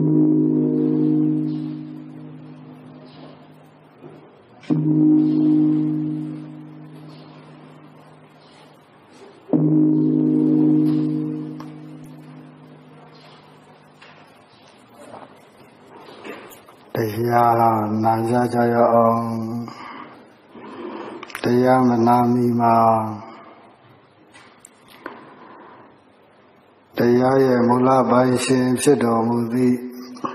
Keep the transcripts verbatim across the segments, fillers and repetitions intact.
တရားနာကြကြရအောင်တရားမနာမီမှာတရားရဲ့မူလပိုင်းရှင်ဖြစ်တော်မူသည့်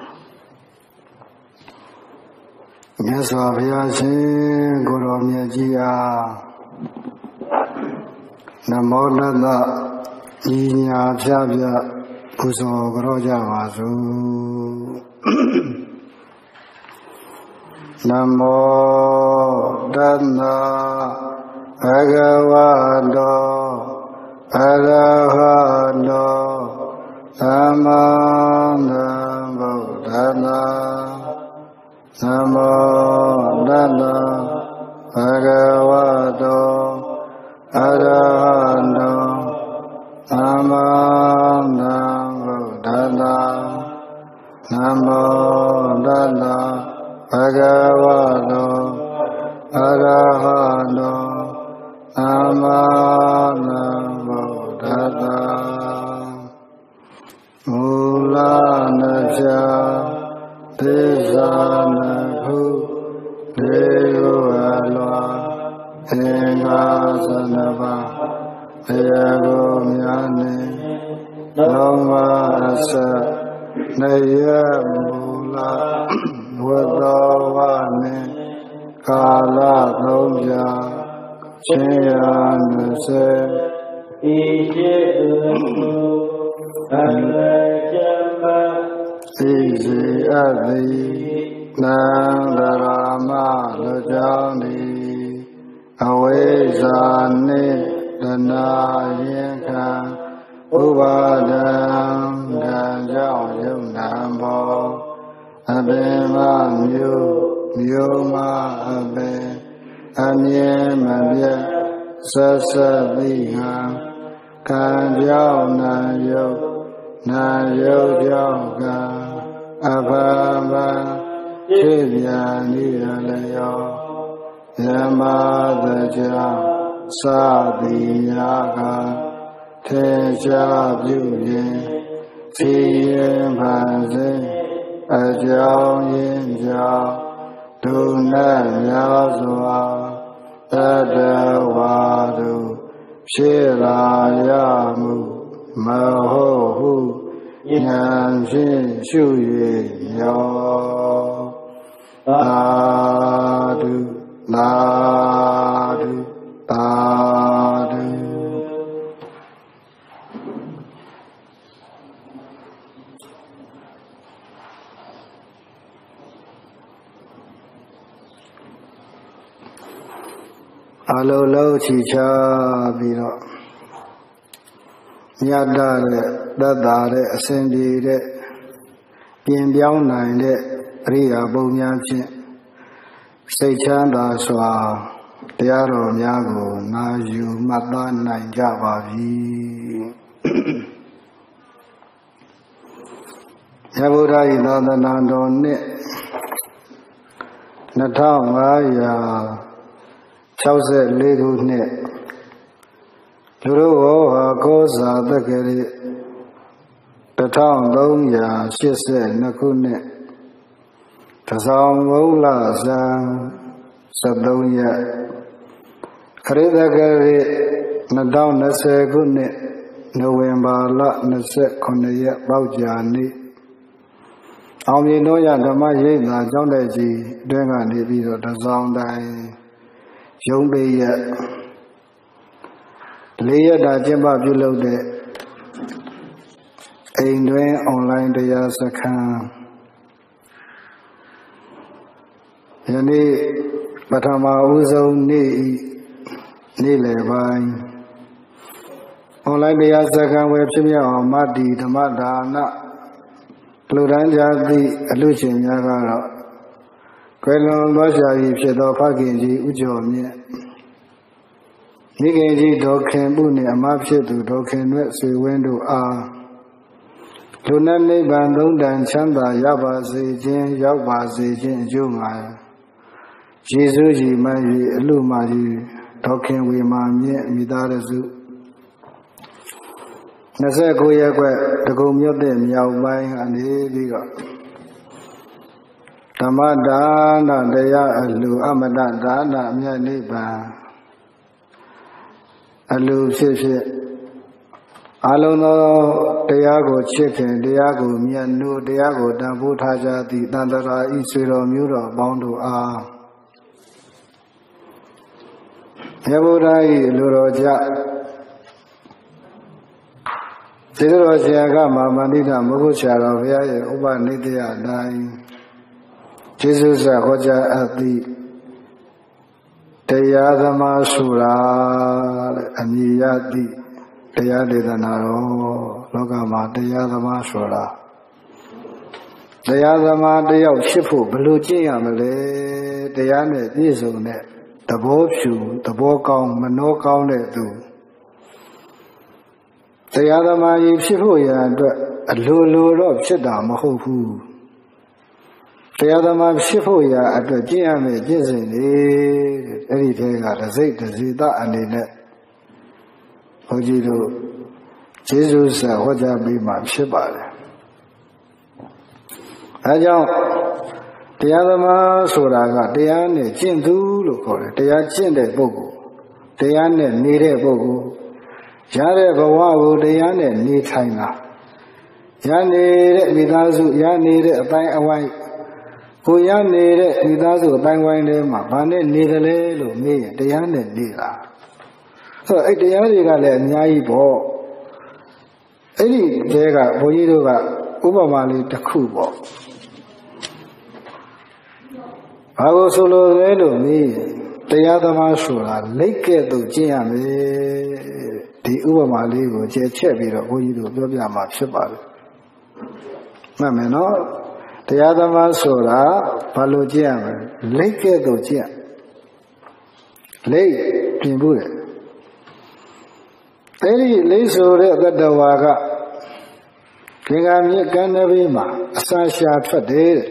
မြတ်စွာဘုရားရှင်ကိုယ်တော်မြတ်ကြီးအားနမောတတ္တဤညာဖြာဖြာပူဇော်ကြောကြပါစို့နမောတတ္တဘဂဝတောအရဟတောသမ္မာသမ္ဗုဒ္ဓနာနမောတတ္တဘဂဝတောအရဟတောသမ္မာသမ္ဗုဒ္ဓနာနမောတတ္တဘဂဝတောအရဟတောသမ္မာသမ္ဗုဒ္ဓနာမူလနာဖြာသေဇာနာဟုဒေဝအလွာသင်္ဃာသနပါဘယကိုမြာနေလောမအစနေယမူလဝတ္တဝနေကာလသုံးပြချင်းရနစေဤရှိတုအလကျမသိစီအသည်နန္ဒရာမလူကြောင့်သည်အဝိဇ္ဇာနှင့်တဏှာရင်ခံဥပါဒံကံကြောင့်ယုံနာဘောအပင်မမျိုးမျိုးမအပင်အမြဲမပြတ်ဆက်ဆက်သိဟံကံကြောင့်နာယုတ်နာယုတ်ကြောင့်ကံအဘဘဖြစ်ပြန်ဤရလျောယမတကြောင့်စသည်များကထေရှားပြုရင်ဖြည်ရင်ဖန်စေအကြောင်းရင်းကြောင့်ဒုနဲ့များစွာတတဝါတို့ဖြစ်လာရမှုမဟုတ်ဟုဉာဏ်ဖြင့်ရှု၍ရောသာဓုသာဓုသာဓုအလုံးလုံးချီချပြီးတော့မြတ်တဲ့သက်သာတဲ့အစဉ်ပြေတဲ့ပြင်ပြောင်းနိုင်တဲ့အရိယာပုံများဖြင့်စိတ်ချမ်းသာစွာတရားတော်များကိုနာယူမှတ်သားနိုင်ကြပါပြီ။ယဗုဒ္ဓဤသာသနာတော်နှစ်နှစ်ထောင်ငါးရာ၆၄ခုနှစ်လူတို့ဟောဟာကောဇာတက္ကရာတထောင်သုံးရာရှစ်ဆယ်နှစ်ခုနှစ်တဆောင်မုံလဇန်စက်သုံးရက်ခရစ်တက္ကရာနှစ်ထောင်၂၀ခုနှစ်နိုဝင်ဘာလ၂၉ရက်ပေါက်ကြာနေ့အောင်မြင်တို့ရဓမ္မရိပ်သာကျောင်းတိုက်ကြီးအတွင်းကနေပြီးတော့တဆောင်တိုင်းရုံးပေးရက်လေးရက်တာကျင်းပပြုလုပ်တဲ့အိမ်တွင်အွန်လိုင်းတရားစခန်းယနေ့ပထမဦးဆုံးနေ့နေ့လယ်ပိုင်းအွန်လိုင်းတရားစခန်းဝယ်ဖြစ်မြောက်အောင်မတ္တိဓမ္မဒါနလူတိုင်းကြားသည့်အလူရှင်များကတော့ကွယ်လွန်သွားရှာပြီးဖြစ်သောဖခင်ကြီးဥကျော်မြင့်မိခင်ကြီးဒေါခင်ပုနှင့်အမဖြစ်သူဒေါခင်ရွက်ဆွေဝင်းတို့အားလူနဲ့နိဗ္ဗာန်သုံးတန်ချမ်းသာရပါစေခြင်းရောက်ပါစေခြင်းအကျိုးငှာယေရှုကြီးမကြီးအလူမကြီးဒေါခင်ဝေမာမြင့်မိသားစုနှစ်ဆယ့်ကိုးရက်ကွက်တကုံမြို့တဲ့မြောက်ပိုင်းအနေပြီးတော့ဓမ္မဒါနတရားအလူအမတဒါနအမြတ်နိဗ္ဗာန်အလူဖြစ်ဖြစ်အလုံးသောတရားကိုချစ်ခင်တရားကိုမြတ်နိုးတရားကိုတန်ဖိုးထားကြသည့်တန်တရာဤဆွေတော်မျိုးတော်ပေါင်းတို့အားမြတ်ဗုဒ္ဓ၏လူတော်ကြသေတော်ဆရာကမာမန္တိတမဟုတ်ဆရာတော်ဘုရားရဲ့ဥပနိတယအတိုင်းကျေးဇူးဆက်ဟောကြားအပ်သည့်တရားသမားဆိုတာတဲ့အမည်ရသည့်တရားဒေသနာတော်လောကမှာတရားသမားဆိုတာတရားသမားတယောက်ဖြစ်ဖို့ဘယ်လိုကျင့်ရမလဲတရားနဲ့ပြည့်စုံတဲ့သဘောဖြူသဘောကောင်းမနှောကောင်းတဲ့သူတရားသမားကြီးဖြစ်ဖို့ရန်အတွက်အလိုလိုတော့ဖြစ်တာမဟုတ်ဘူးတရားသမားဖြစ်ဖို့ရန်အတွက်ကျင့်ရမယ့်ကျင့်စဉ်တွေအဲ့ဒီထဲကတစိတ်တစီတအနေနဲ့ဘုန်းကြီးတို့ကျေးဇူးဆက်ဟောကြားပေးမှဖြစ်ပါတယ်အဲကြောင့်တရားသမားဆိုတာကတရားနဲ့ကျင့်သူလို့ခေါ်တယ်တရားကျင့်တဲ့ပုဂ္ဂိုလ်တရားနဲ့နေတဲ့ပုဂ္ဂိုလ်ရတဲ့ဘဝကိုတရားနဲ့နေထိုင်တာရနေတဲ့မိသားစုရနေတဲ့အတိုင်းအဝိုင်းကိုရနေတဲ့မိသားစုအတိုင်းဝိုင်းထဲမှာဘာနဲ့နေတယ်လဲလို့မေးရင်တရားနဲ့နေတာဆိုတော့အဲ့တရားတွေကလည်းအများကြီးပေါ့အဲ့ဒီတဲကဘုန်းကြီးတို့ကဥပမာလေးတစ်ခုပေါ့ဘာလို့ဆိုလို့လဲလို့မေးရင်တရားသမားဆိုတာလက်ကဲ့သို့ကျင့်ရမယ်ဒီဥပမာလေးကိုကျဲချက်ပြီးတော့ဘုန်းကြီးတို့ပြောပြမှာဖြစ်ပါတယ်မှတ်မယ်နော်တရားသမားဆိုတာဘာလို့ကျင့်ရမလဲလက်ကဲ့သို့ကျင့်လက်ပြင်ဖို့တယ်အဲ့ဒီလိဆိုတဲ့တတဝါကဂင်္ဂမြစ်ကမ်းနဘေးမှာအစာရှာထွက်တယ်တဲ့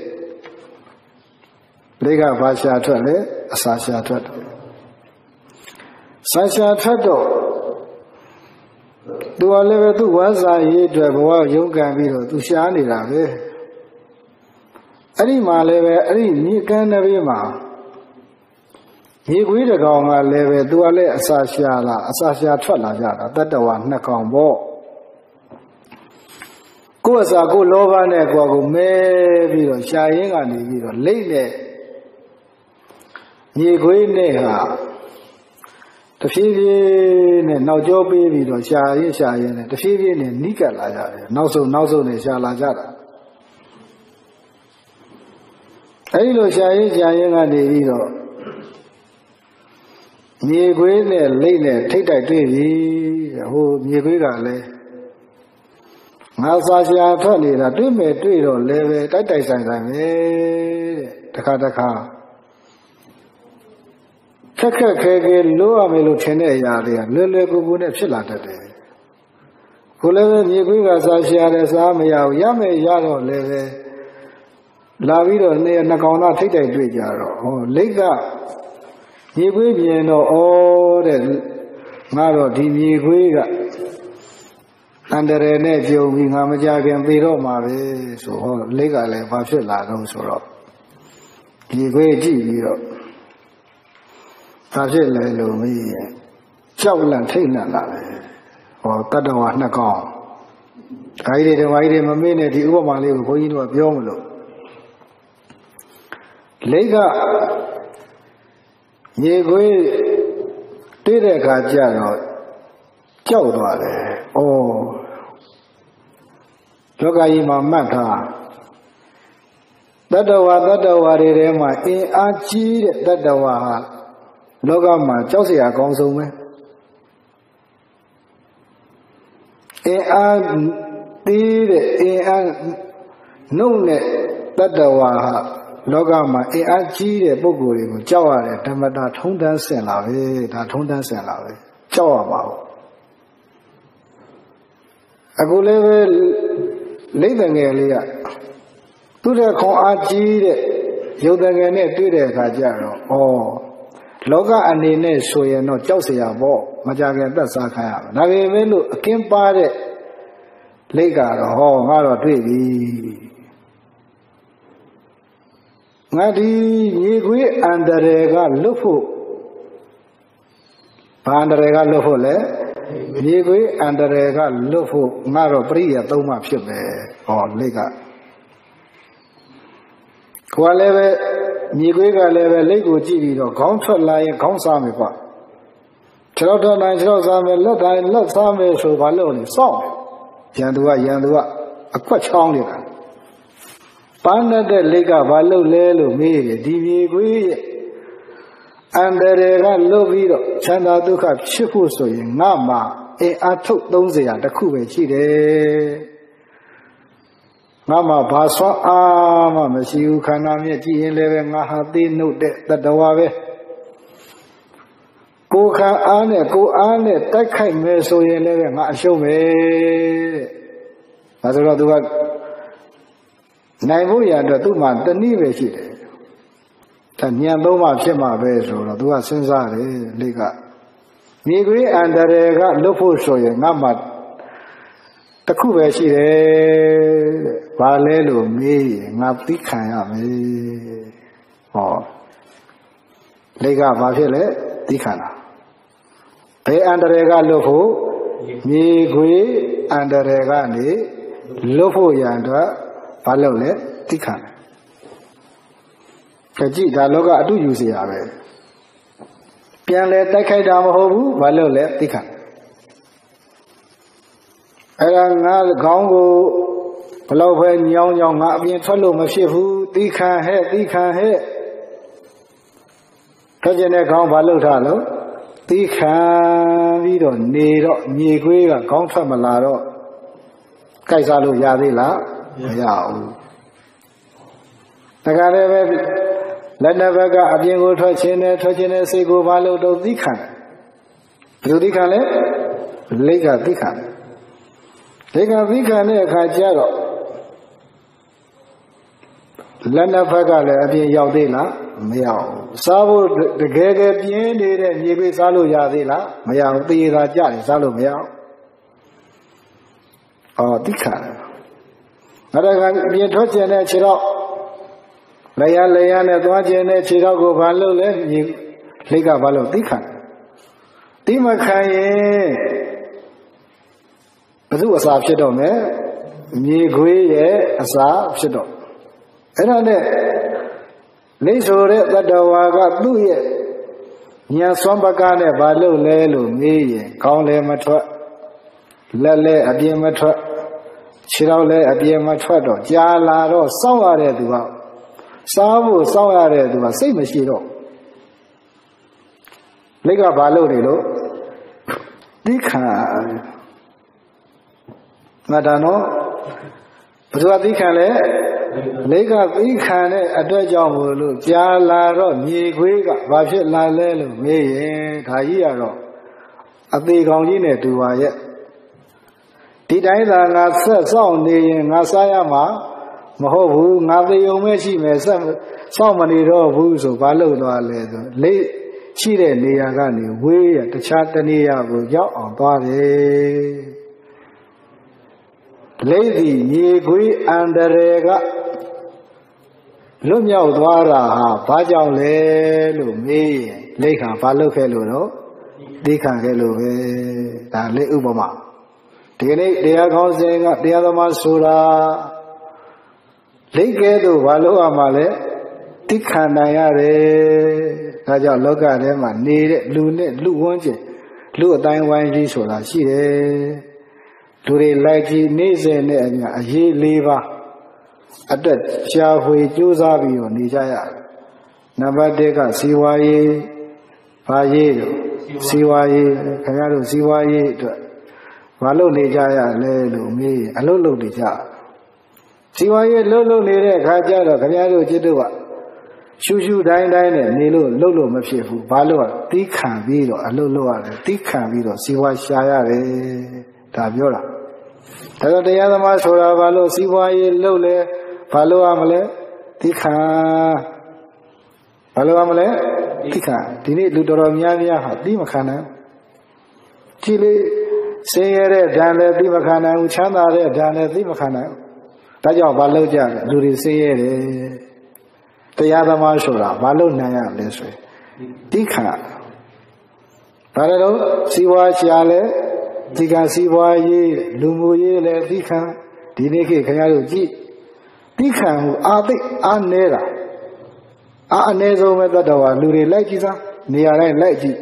လိကဘာရှာထွက်လဲအစာရှာထွက်တယ်စာရှာထွက်တော့သူကလည်းပဲသူ့ဝါစာရေးအတွက်ဘဝရုန်းကန်ပြီးတော့သူရှားနေတာပဲအဲ့ဒီမှာလည်းပဲအဲ့ဒီမြစ်ကမ်းနဘေးမှာရေခွေးတကောင်ကလည်းပဲသူကလည်းအစာရှာလာအစာရှာထွက်လာကြတာတတ္တဝါနှစ်ကောင်ပေါ့ကိုယ်အစာကိုယ်လောဘနဲ့ကိုယ်ကိုမဲပြီးတော့ရှာရင်းကနေပြီးတော့လိမ့်နဲ့ရေခွေးနဲ့ဟာတဖြည်းဖြည်းနဲ့နောက်ကျောပေးပြီးတော့ရှာရင်းရှာရင်းနဲ့တဖြည်းဖြည်းနဲ့နီးကပ်လာကြတယ်နောက်ဆုံးနောက်ဆုံးနဲ့ရှာလာကြတာအဲဒီလိုရှာရင်းရှာရင်းကနေပြီးတော့မြေခွေးနဲ့လိမ့်နဲ့ထိတ်တိုက်တွေ့ပြီဟိုမြေခွေးကလည်းငါစာရှာထွက်နေတာတွေ့မယ်တွေ့တော့လည်းပဲတိုက်တိုက်ဆိုင်ဆိုင်ပဲတဲ့တခါတခါခက်ခက်ခဲခဲလို့ရမယ်လို့ထင်တဲ့အရာတွေကလွယ်လွယ်ကူကူနဲ့ဖြစ်လာတတ်တယ်ကိုလည်းပဲမြေခွေးကစာရှာတယ်စားမရဘူးရမယ်ရတော့လည်းပဲလာပြီးတော့နေနှကောင်သားထိတ်တိုက်တွေ့ကြတော့ဟောလိတ်ကမြေခွေးပြင်တော့ဩတဲ့ငါတော့ဒီမြေခွေးကအန္တရာယ်နဲ့ကြုံပြီးငါမကြခင်ပြေတော့မှာပဲဆိုဟောလိတ်ကလည်းဘာဖြစ်လာတော့ဆိုတော့မြေခွေးကြည့်ပြီးတော့ဘာဖြစ်လဲလို့မေးရင်ကြောက်လန့်ထိတ်လန့်လာတယ်ဟောတတ္တဝါနှစ်ကောင်ဓာကြီးတွေဓာကြီးတွေမမေ့နဲ့ဒီဥပမာလေးကိုဘုန်းကြီးတို့ကပြောမလို့လိတ်ကရေခွေးတွေ့တဲ့အခါကျတော့ကြောက်သွားတယ်။အော်လောကကြီးမှာမှတ်ထားတတ္တဝါတတ္တဝါတွေထဲမှာအင်အားကြီးတဲ့တတ္တဝါဟာလောကမှာကြောက်စရာအကောင်းဆုံးပဲ။အင်အားသေးတဲ့အင်အားနှုတ်နဲ့တတ္တဝါဟာလောကမှာအင်အားကြီးတဲ့ပုဂ္ဂိုလ်တွေကိုကြောက်ရတယ်ဓမ္မတာထုံးတန်းဆင်လာပဲဒါထုံးတန်းဆင်လာပဲကြောက်ရပါဘူးအခုလည်းပဲလိမ့်တငယ်လေးကသူ့ရဲ့ခွန်အားကြီးတဲ့ရုပ်တငယ်နဲ့တွေ့တဲ့အခါကျတော့ဩလောကအနေနဲ့ဆိုရင်တော့ကြောက်เสียပေါ့မကြခင်သက်စားခံရမှာဒါပေမဲ့လို့အကင်းပါတဲ့လိမ့်ကတော့ဟောငါတော့တွေ့ပြီငါဒီမြေခွေးအန္တရာယ်ကလွတ်ဖို့ဘာအန္တရာယ်ကလွတ်ဖို့လဲမြေခွေးအန္တရာယ်ကလွတ်ဖို့ငါတော့ပရိယသုံးမှဖြစ်ပဲဟောလိမ့်ကကိုယ်လည်းပဲမြေခွေးကလည်းပဲလိမ့်ကိုကြည့်ပြီးတော့ခေါင်းထွက်လာရင်ခေါင်းစားမယ်ပေါ့ခြေတော့တော့နိုင်ခြေတော့စားမယ်လက်တိုင်းလက်စားမယ်ဆိုဘာလို့လဲစောင့်ရန်သူကရန်သူကအကွက်ချောင်းနေတာပန်းတဲ့လိမ့်ကဘာလို့လဲလို့မေးတယ်ဒီမြေခွေးရဲ့အန္တရာယ်ကလွတ်ပြီးတော့ချမ်းသာဒုက္ခဖြစ်ဖို့ဆိုရင်ငါမှာအင်အားထုတ်သုံးစရာတစ်ခုပဲရှိတယ်ငါမှာဘာစွမ်းအားမှမရှိဘူးခန္ဓာမြဲကြည့်ရင်လည်းပဲငါဟာသိနှုတ်တဲ့တတဝါပဲကိုယ်ခံအားနဲ့ကိုယ်အားနဲ့တိုက်ခိုက်မယ်ဆိုရင်လည်းပဲငါအရှုံးပဲတဲ့ဒါဆိုတော့သူကနိုင်ဖို့ရအတွက်သူ့မှာတနည်းပဲရှိတယ်ဒါညံသုံးမှဖြစ်မှာပဲဆိုတော့သူကစဉ်းစားတယ်လိကမြေခွေးအန္တရာယ်ကလွတ်ဖို့ဆိုရင်ငါမှာတခုပဲရှိတယ်တဲ့ဘာလဲလို့မေးရင်ငါသိခံရမယ်ဟောလိကဘာဖြစ်လဲသိခံတာဘယ်အန္တရာယ်ကလွတ်ဖို့မြေခွေးအန္တရာယ်ကနေလွတ်ဖို့ရန်အတွက်ဘာလုပ်လဲသိခံတယ်ကြည့်ဒါလောကအတူယူเสียပဲပြန်လဲတိုက်ခိုက်တာမဟုတ်ဘူးဘာလို့လဲသိခံအဲ့ဒါငါခေါင်းကိုဘလောက်ပဲညောင်းညောင်းငါအပြင်ထွက်လို့မဖြစ်ဘူးသိခံဟဲ့သိခံဟဲ့ထွက်ကျင်တဲ့ခေါင်းဘာလို့ထားလို့သိခံပြီးတော့နေတော့မြေခွေးကခေါင်းထွက်မလာတော့ကြိုက်စားလို့ရသေးလားမရဘူးတခါတည်းပဲလက်နှစ်ဘက်ကအပြင်ကိုထွက်ခြင်းနဲ့ထွက်ခြင်းနဲ့စိတ်ကိုဘာလို့တော့သိခံတယ်ဘယ်လိုသိခံလဲလိတ်ကသိခံတယ်လိတ်ကသိခံတဲ့အခါကျတော့လက်နှစ်ဘက်ကလည်းအပြင်ရောက်သေးလားမရောက်ဘူးစားဖို့တကယ်ကပြင်းနေတဲ့မြေခွေးစားလို့ရသေးလားမရဘူးသေသာကြတယ်စားလို့မရဘူးအော်သိခံတယ်အဲ့ဒါကအပြင်ထွက်ခြင်းနဲ့ခြေတော့လျာလျာနဲ့သွားခြင်းနဲ့ခြေတော့ကိုဘာလို့လဲမြေလိတ်ကဘာလို့သိခံသိမခံရင်ဘယ်သူအစာဖြစ်တော့မယ်မြေခွေးရဲ့အစာဖြစ်တော့အဲ့ဒါနဲ့လိတ်ဆိုတဲ့တတ္တဝါကသူ့ရဲ့ဉာဏ်စွမ်းပကားနဲ့ဘာလို့လဲလို့မေးရင်ခေါင်းလည်းမထွက်လက်လည်းအပြင်မထွက်ခြေတော့လည်းအပြင်မထွက်တော့ကြာလာတော့စောင့်ရတဲ့သူကစားဖို့စောင့်ရတဲ့သူကစိတ်မရှိတော့လိတ်ကဘာလို့နေလို့သိခံငါဒါနော်ဘယ်သူကသိခံလဲလိတ်ကသိခံတဲ့အတွက်ကြောင့်မို့လို့ကြာလာတော့မြေခွေးကဘာဖြစ်လာလဲလို့မေးရင်ဒါကြီးရတော့အသေးကောင်ကြီးနဲ့တူပါရဲ့ဒီတိုင်းသာငါဆက်စောင့်နေရင်ငါစားရမှာမဟုတ်ဘူးငါသေုံမဲ့ရှိမယ်ဆက်စောင့်မနေတော့ဘူးဆိုဘာလို့သွားလဲဆိုလိတ်ရှိတဲ့နေရာကနေဝေးရတခြားတနေရာကိုရောက်အောင်သွားတယ်လိတ်ဒီမြေခွေးအန္တရာယ်ကလွတ်မြောက်သွားတာဟာဘာကြောင့်လဲလို့မေးရင်လိတ်ခါဘာလုပ်ခဲ့လို့တော့သိခံခဲ့လို့ပဲဒါလိတ်ဥပမာဒီနေ့တရားခေါင်းစဉ်ကတရားသမားဆိုတာလိတ်ကဲတော့ဘာလို့အမှလဲသိခံနိုင်ရတယ်ဒါကြောင့်လောကထဲမှာနေတဲ့လူနဲ့လူဝန်းကျင်လူအတိုင်းဝိုင်းကြီးဆိုတာရှိတယ်လူတွေလိုက်ကြည့်နေစဉ်နဲ့အများအရေးလေးပါအတွက်ရှားဖွေကြိုးစားပြီးတော့နေကြရတယ်နံပါတ်တစ်ကစီဝါရေးဘာရေးလို့စီဝါရေးခင်ဗျားတို့စီဝါရေးအတွက်ဘာလို့နေကြရလဲလို့မေးအလုပ်လုပ်နေကြစီဝါရေးလှုပ်လှုပ်နေတဲ့အခါကျတော့ခင်ဗျားတို့จิตတို့ကရှူရှူတိုင်းတိုင်းနဲ့နေလို့လှုပ်လို့မဖြစ်ဘူးဘာလို့သိခံပြီးတော့အလုပ်လုပ်ရတယ်သိခံပြီးတော့စီဝါရှာရတယ်ဒါပြောတာဒါတော့တရားသမားဆိုတာဘာလို့စီးပွားရေးလုပ်လဲဘာလို့ရမလဲသိခံဘာလို့ရမလဲသိခံဒီနေ့လူတော်တော်များများဟာသိမခံနိုင်ကြည်လေဆင်းရဲတဲ့ဓာတ်လည်းသိမခံနိုင်ဘူးချမ်းသာတဲ့ဓာတ်လည်းသိမခံနိုင်ဘူးဒါကြောင့်ဘာလို့ကြလဲလူတွေဆင်းရဲတယ်တရားသမားဆိုတာဘာလို့နိုင်ရလဲဆိုရင်သိခံဘာလဲတော့စီးပွားရှာလဲဒီကစီးပွားရေးလူမှုရေးလည်းသိခံဒီနေ့ခေတ်ခင်ဗျားတို့ကြည့်သိခံမှုအာသိအာနေတာအာအနည်းဆုံးပဲတတ်တော်လူတွေလိုက်ကြည့်စားနေရာတိုင်းလိုက်ကြည့်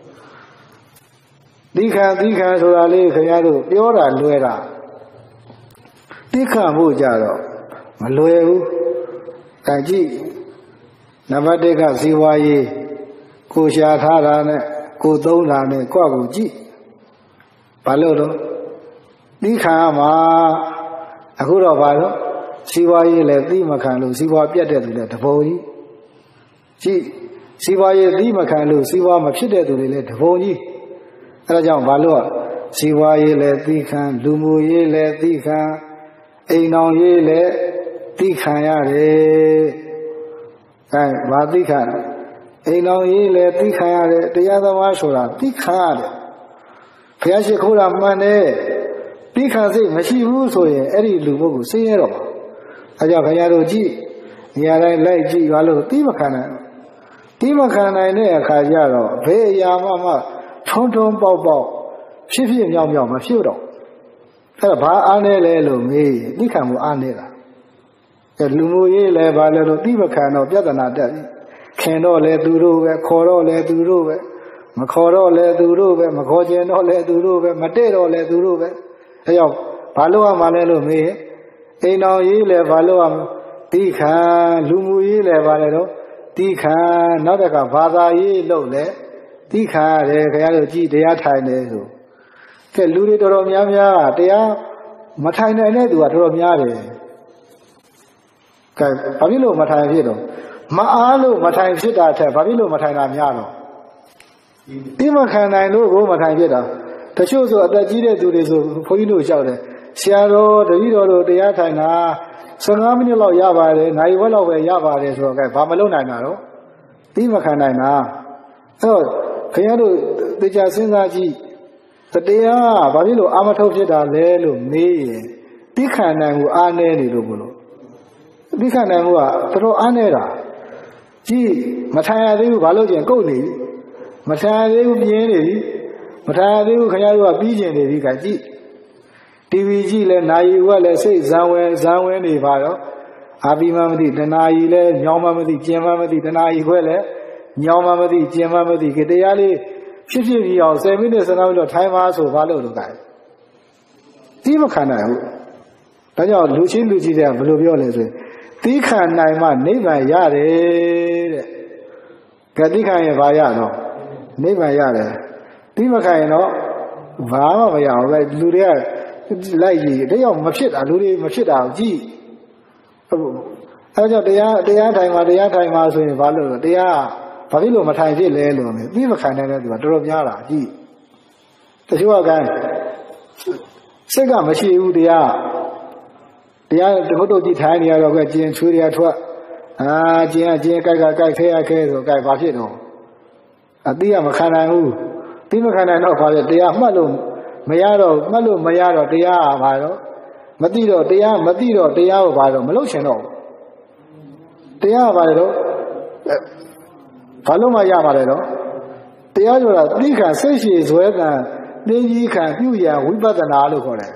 သိခံသိခံဆိုတာလေးခင်ဗျားတို့ပြောတာလွယ်တာသိခံဖို့ကြတော့မလွယ်ဘူးအဲကြည့်နံပါတ်တစ်ကစီးပွားရေးကိုရှာထားတာနဲ့ကိုသုံးတာနဲ့ကိုယ့်ကိုကြည့်ဘာလို့တော့သိခံမှာအခုတော့ဘာလို့စီးပွားရေးလည်းသိမခံလို့စီးပွားပြတ်တဲ့သူလည်းတပုံကြီးကြည့်စီးပွားရေးသိမခံလို့စီးပွားမဖြစ်တဲ့သူတွေလည်းတပုံကြီးအဲဒါကြောင့်ဘာလို့စီးပွားရေးလည်းသိခံလူမှုရေးလည်းသိခံအိမ်တော်ရေးလည်းသိခံရတယ်အဲဘာသိခံအိမ်တော်ရေးလည်းသိခံရတယ်တရားသမားဆိုတာသိခံရတယ်ဘုရားရှိခိုးတာမှန်တယ်သိခံစိတ်မရှိဘူးဆိုရင်အဲ့ဒီလူပုဂ္ဂိုလ်ဆင်းရဲတော့မှာအဲကြောင့်ခင်ဗျားတို့ကြည့်နေရာတိုင်းလိုက်ကြည့်ဘာလို့သိမခံနိုင်သိမခံနိုင်တဲ့အခါကျတော့ဘယ်အရာမှမထုံထုံပေါက်ပေါက်ဖြစ်ဖြစ်မြောက်မြောက်မဖြစ်တော့အဲ့ဒါဘာအားနေလဲလို့မေးသိခံမှုအားနေတာအဲလူမျိုးရေးလဲဘာလဲလို့သိမခံတော့ပြဿနာတက်ပြီခင်တော့လဲသူတို့ပဲခေါ်တော့လဲသူတို့ပဲမခေါ်တော့လဲသူတို့ပဲမခေါ်ကျင်တော့လဲသူတို့ပဲမတည့်တော့လဲသူတို့ပဲအဲကြောင့်ဘာလို့ရမှာလဲလို့မေးအိမ်တော်ရေးလဲဘာလို့ရမှာသိခံလူမှုရေးလဲဘာလဲတော့သိခံနောက်တစ်ခါဘာသာရေးလုပ်လဲသိခံရတယ်ခင်ဗျားတို့ကြည်တရားထိုင်နေဆိုကဲလူတွေတော်တော်များများတရားမထိုင်နိုင်တဲ့သူကတော်တော်များတယ်ကဲဘာဖြစ်လို့မထိုင်ဖြစ်တော့မအားလို့မထိုင်ဖြစ်တာထက်ဘာဖြစ်လို့မထိုင်တာများတော့ဒီမခံနိုင်လို့ကိုမထိုင်ဖြစ်တာတချို့ဆိုအသက်ကြီးတဲ့သူတွေဆိုဘုန်းကြီးတို့ကြောက်တယ်ဆရာတော်တပည့်တော်တို့တရားထိုင်တာဆယ်ငါးမိနစ်လောက်ရပါတယ်နိုင်ဝက်လောက်ပဲရပါတယ်ဆိုတော့ကဲဘာမလုပ်နိုင်တာတော့ဒီမခံနိုင်တာအဲ့တော့ခင်ဗျားတို့တရားစဉ်းစားကြည့်တရားဘာဖြစ်လို့အာမထုတ်ဖြစ်တာလဲလို့မေးရင်သိခံနိုင်မှုအားနည်းနေလို့ဘလို့သိခံနိုင်မှုကတော်တော်အားနည်းတာကြည့်မထိုင်ရသေးဘူးဘာလို့ကျင်ကုတ်နေပြီမထိုင်ရသေးဘူးပြင်းနေပြီမထိုင်ရသေးဘူးခင်ဗျားတို့ကပြီးကျင်နေပြီကကြည့်တီဗီကြည့်လဲနာယီဝက်လဲစိတ်ဇံဝဲဇံဝဲနေပါတော့အာဘီမမသိတနာယီလဲညောင်းမမသိကျင်မမသိတနာယီခွဲလဲညောင်းမမသိကျင်မမသိကတရားလေးဖြစ်ဖြစ်ပြီးအောင်ဆယ်မိနစ်ဆယ်မိနစ်တော့ထိုင်ပါဆိုဘာလို့လို့ကဲတီးမခံနိုင်ဘူးဒါကြောင့်လူချင်းလူကြီးတွေကဘယ်လိုပြောလဲဆိုရင်တီးခံနိုင်မှနိဗ္ဗာန်ရတယ်တဲ့ကဲတီးခံရင်ဘာရတော့နိဗ္ဗာန်ရတယ်တီးမခံရင်တော့ဘာမှမရအောင်ပဲလူတွေကလိုက်ကြည့်တရားမဖြစ်တာလူတွေမဖြစ်တာကြည့်အဲကြောင့်တရားတရားထိုင်မှာတရားထိုင်မှာဆိုရင်ဘာလို့လဲတရားဘာဖြစ်လို့မထိုင်ဖြစ်လဲလို့မေးပြီးမခံနိုင်တဲ့သူကတော်တော်များတာကြည့်တချို့ကကစိတ်ကမရှိဘူးတရားတရားတခုတော့ကြည့်ထိုင်နေရတော့ကကျင်ချွေးတွေကထွက်အာကျင်ကကျင်ကြိုက်ကကြိုက်ခဲရခဲဆိုကြိုက်ဘာဖြစ်တော့အတိကမခံနိုင်ဘူးပြီးမခံနိုင်တော့ဘာလဲတရားမှတ်လို့မရတော့မှတ်လို့မရတော့တရားကဘာတော့မသိတော့တရားမသိတော့တရားကိုဘာတော့မလုပ်ချင်တော့တရားကဘာလဲတော့ဘာလို့မှရပါလဲတော့တရားဆိုတာသိခံစိတ်ရှိဇွဲကံသင်ကြီးခံပြုရန်ဝိပဿနာလို့ခေါ်တယ်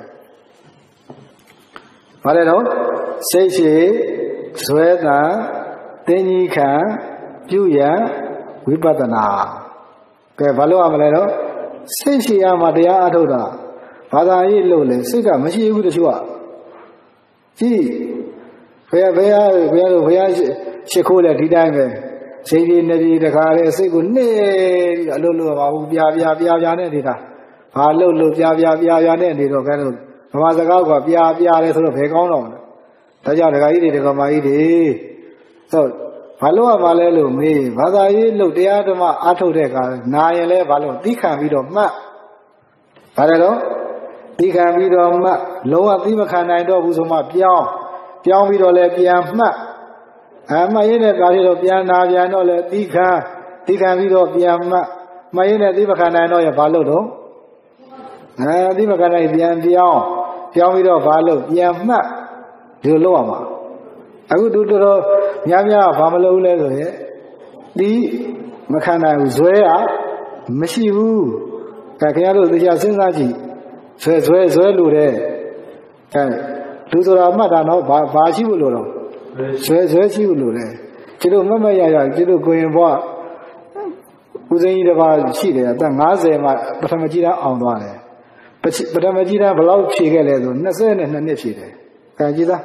ဘာလဲတော့စိတ်ရှိဇွဲကံသင်ကြီးခံပြုရန်ဝိပဿနာကဲဘာလို့ရမလဲတော့စိတ်ရှိရမှတရားအထုတ်တာဘာသာရေးလို့လေစိတ်ကမရှိဘူးတချို့ကကြည့်ဘယ်ဘယ်ဘယ်ဘယ်ရှိခိုးလဲဒီတိုင်းပဲစိတ်ကြီးနေကြီးတခါလေစိတ်ကိုနှိမ့်ပြီးအလုပ်လုပ်ပါဘူးပြာပြာပြာပြာနဲ့နေတာဘာလုပ်လို့ပြာပြာပြာပြာနဲ့နေတော့ကဲလို့ဗမာစကားကပြာပြာလဲဆိုတော့ဘယ်ကောင်းတော့မလဲဒါကြောင့်ဒကာကြီးတွေဒကာမကြီးတွေဆိုဘာလို့ရပါလဲလို့မေးဘာသာရေးလို့တရားဓမ္မအားထုတ်တဲ့အခါနာရင်လဲဘာလို့သိခံပြီးတော့မှတ်ဘာလဲတော့တိခံပြီးတော့မှလုံးဝသိမခံနိုင်တော့ဘူးဆိုမှပြောင်းပြောင်းပြီးတော့လည်းပြန်မှတ်အမှတ်ရင်းနဲ့ကားပြီးတော့ပြန်နာပြန်တော့လည်းတိခံတိခံပြီးတော့ပြန်မှတ်မှတ်ရင်းနဲ့သိမခံနိုင်တော့ရဘာလို့တော့အဲသိမခံနိုင်ပြန်ပြောင်းပြောင်းပြီးတော့ဘာလို့ပြန်မှတ်ဒီလိုလုပ်ရမှာအခုတူတော်များများဘာမလုပ်လဲဆိုရင်ဒီမခံနိုင်ဘူးဇွဲကမရှိဘူးအဲခင်ဗျားတို့တရားစဉ်းစားကြည့်ဇွဲဇွဲဇွဲလို့တဲ့အဲလူဆိုတာမှတ်တာတော့ဘာဘာရှိဘူးလို့တော့ဇွဲဇွဲရှိဘူးလို့လေကျတို့မမရရကျတို့ကိုရင်ဘွားဦးစိန်ကြီးတစ်ပါးရှိတယ်အသက်၅၀မှာပထမကြီးတန်းအောင်သွားတယ်ပထမကြီးတန်းဘယ်လောက်ဖြေခဲ့လဲဆို၂၂နှစ်ဖြေတယ်အဲကြည့်သား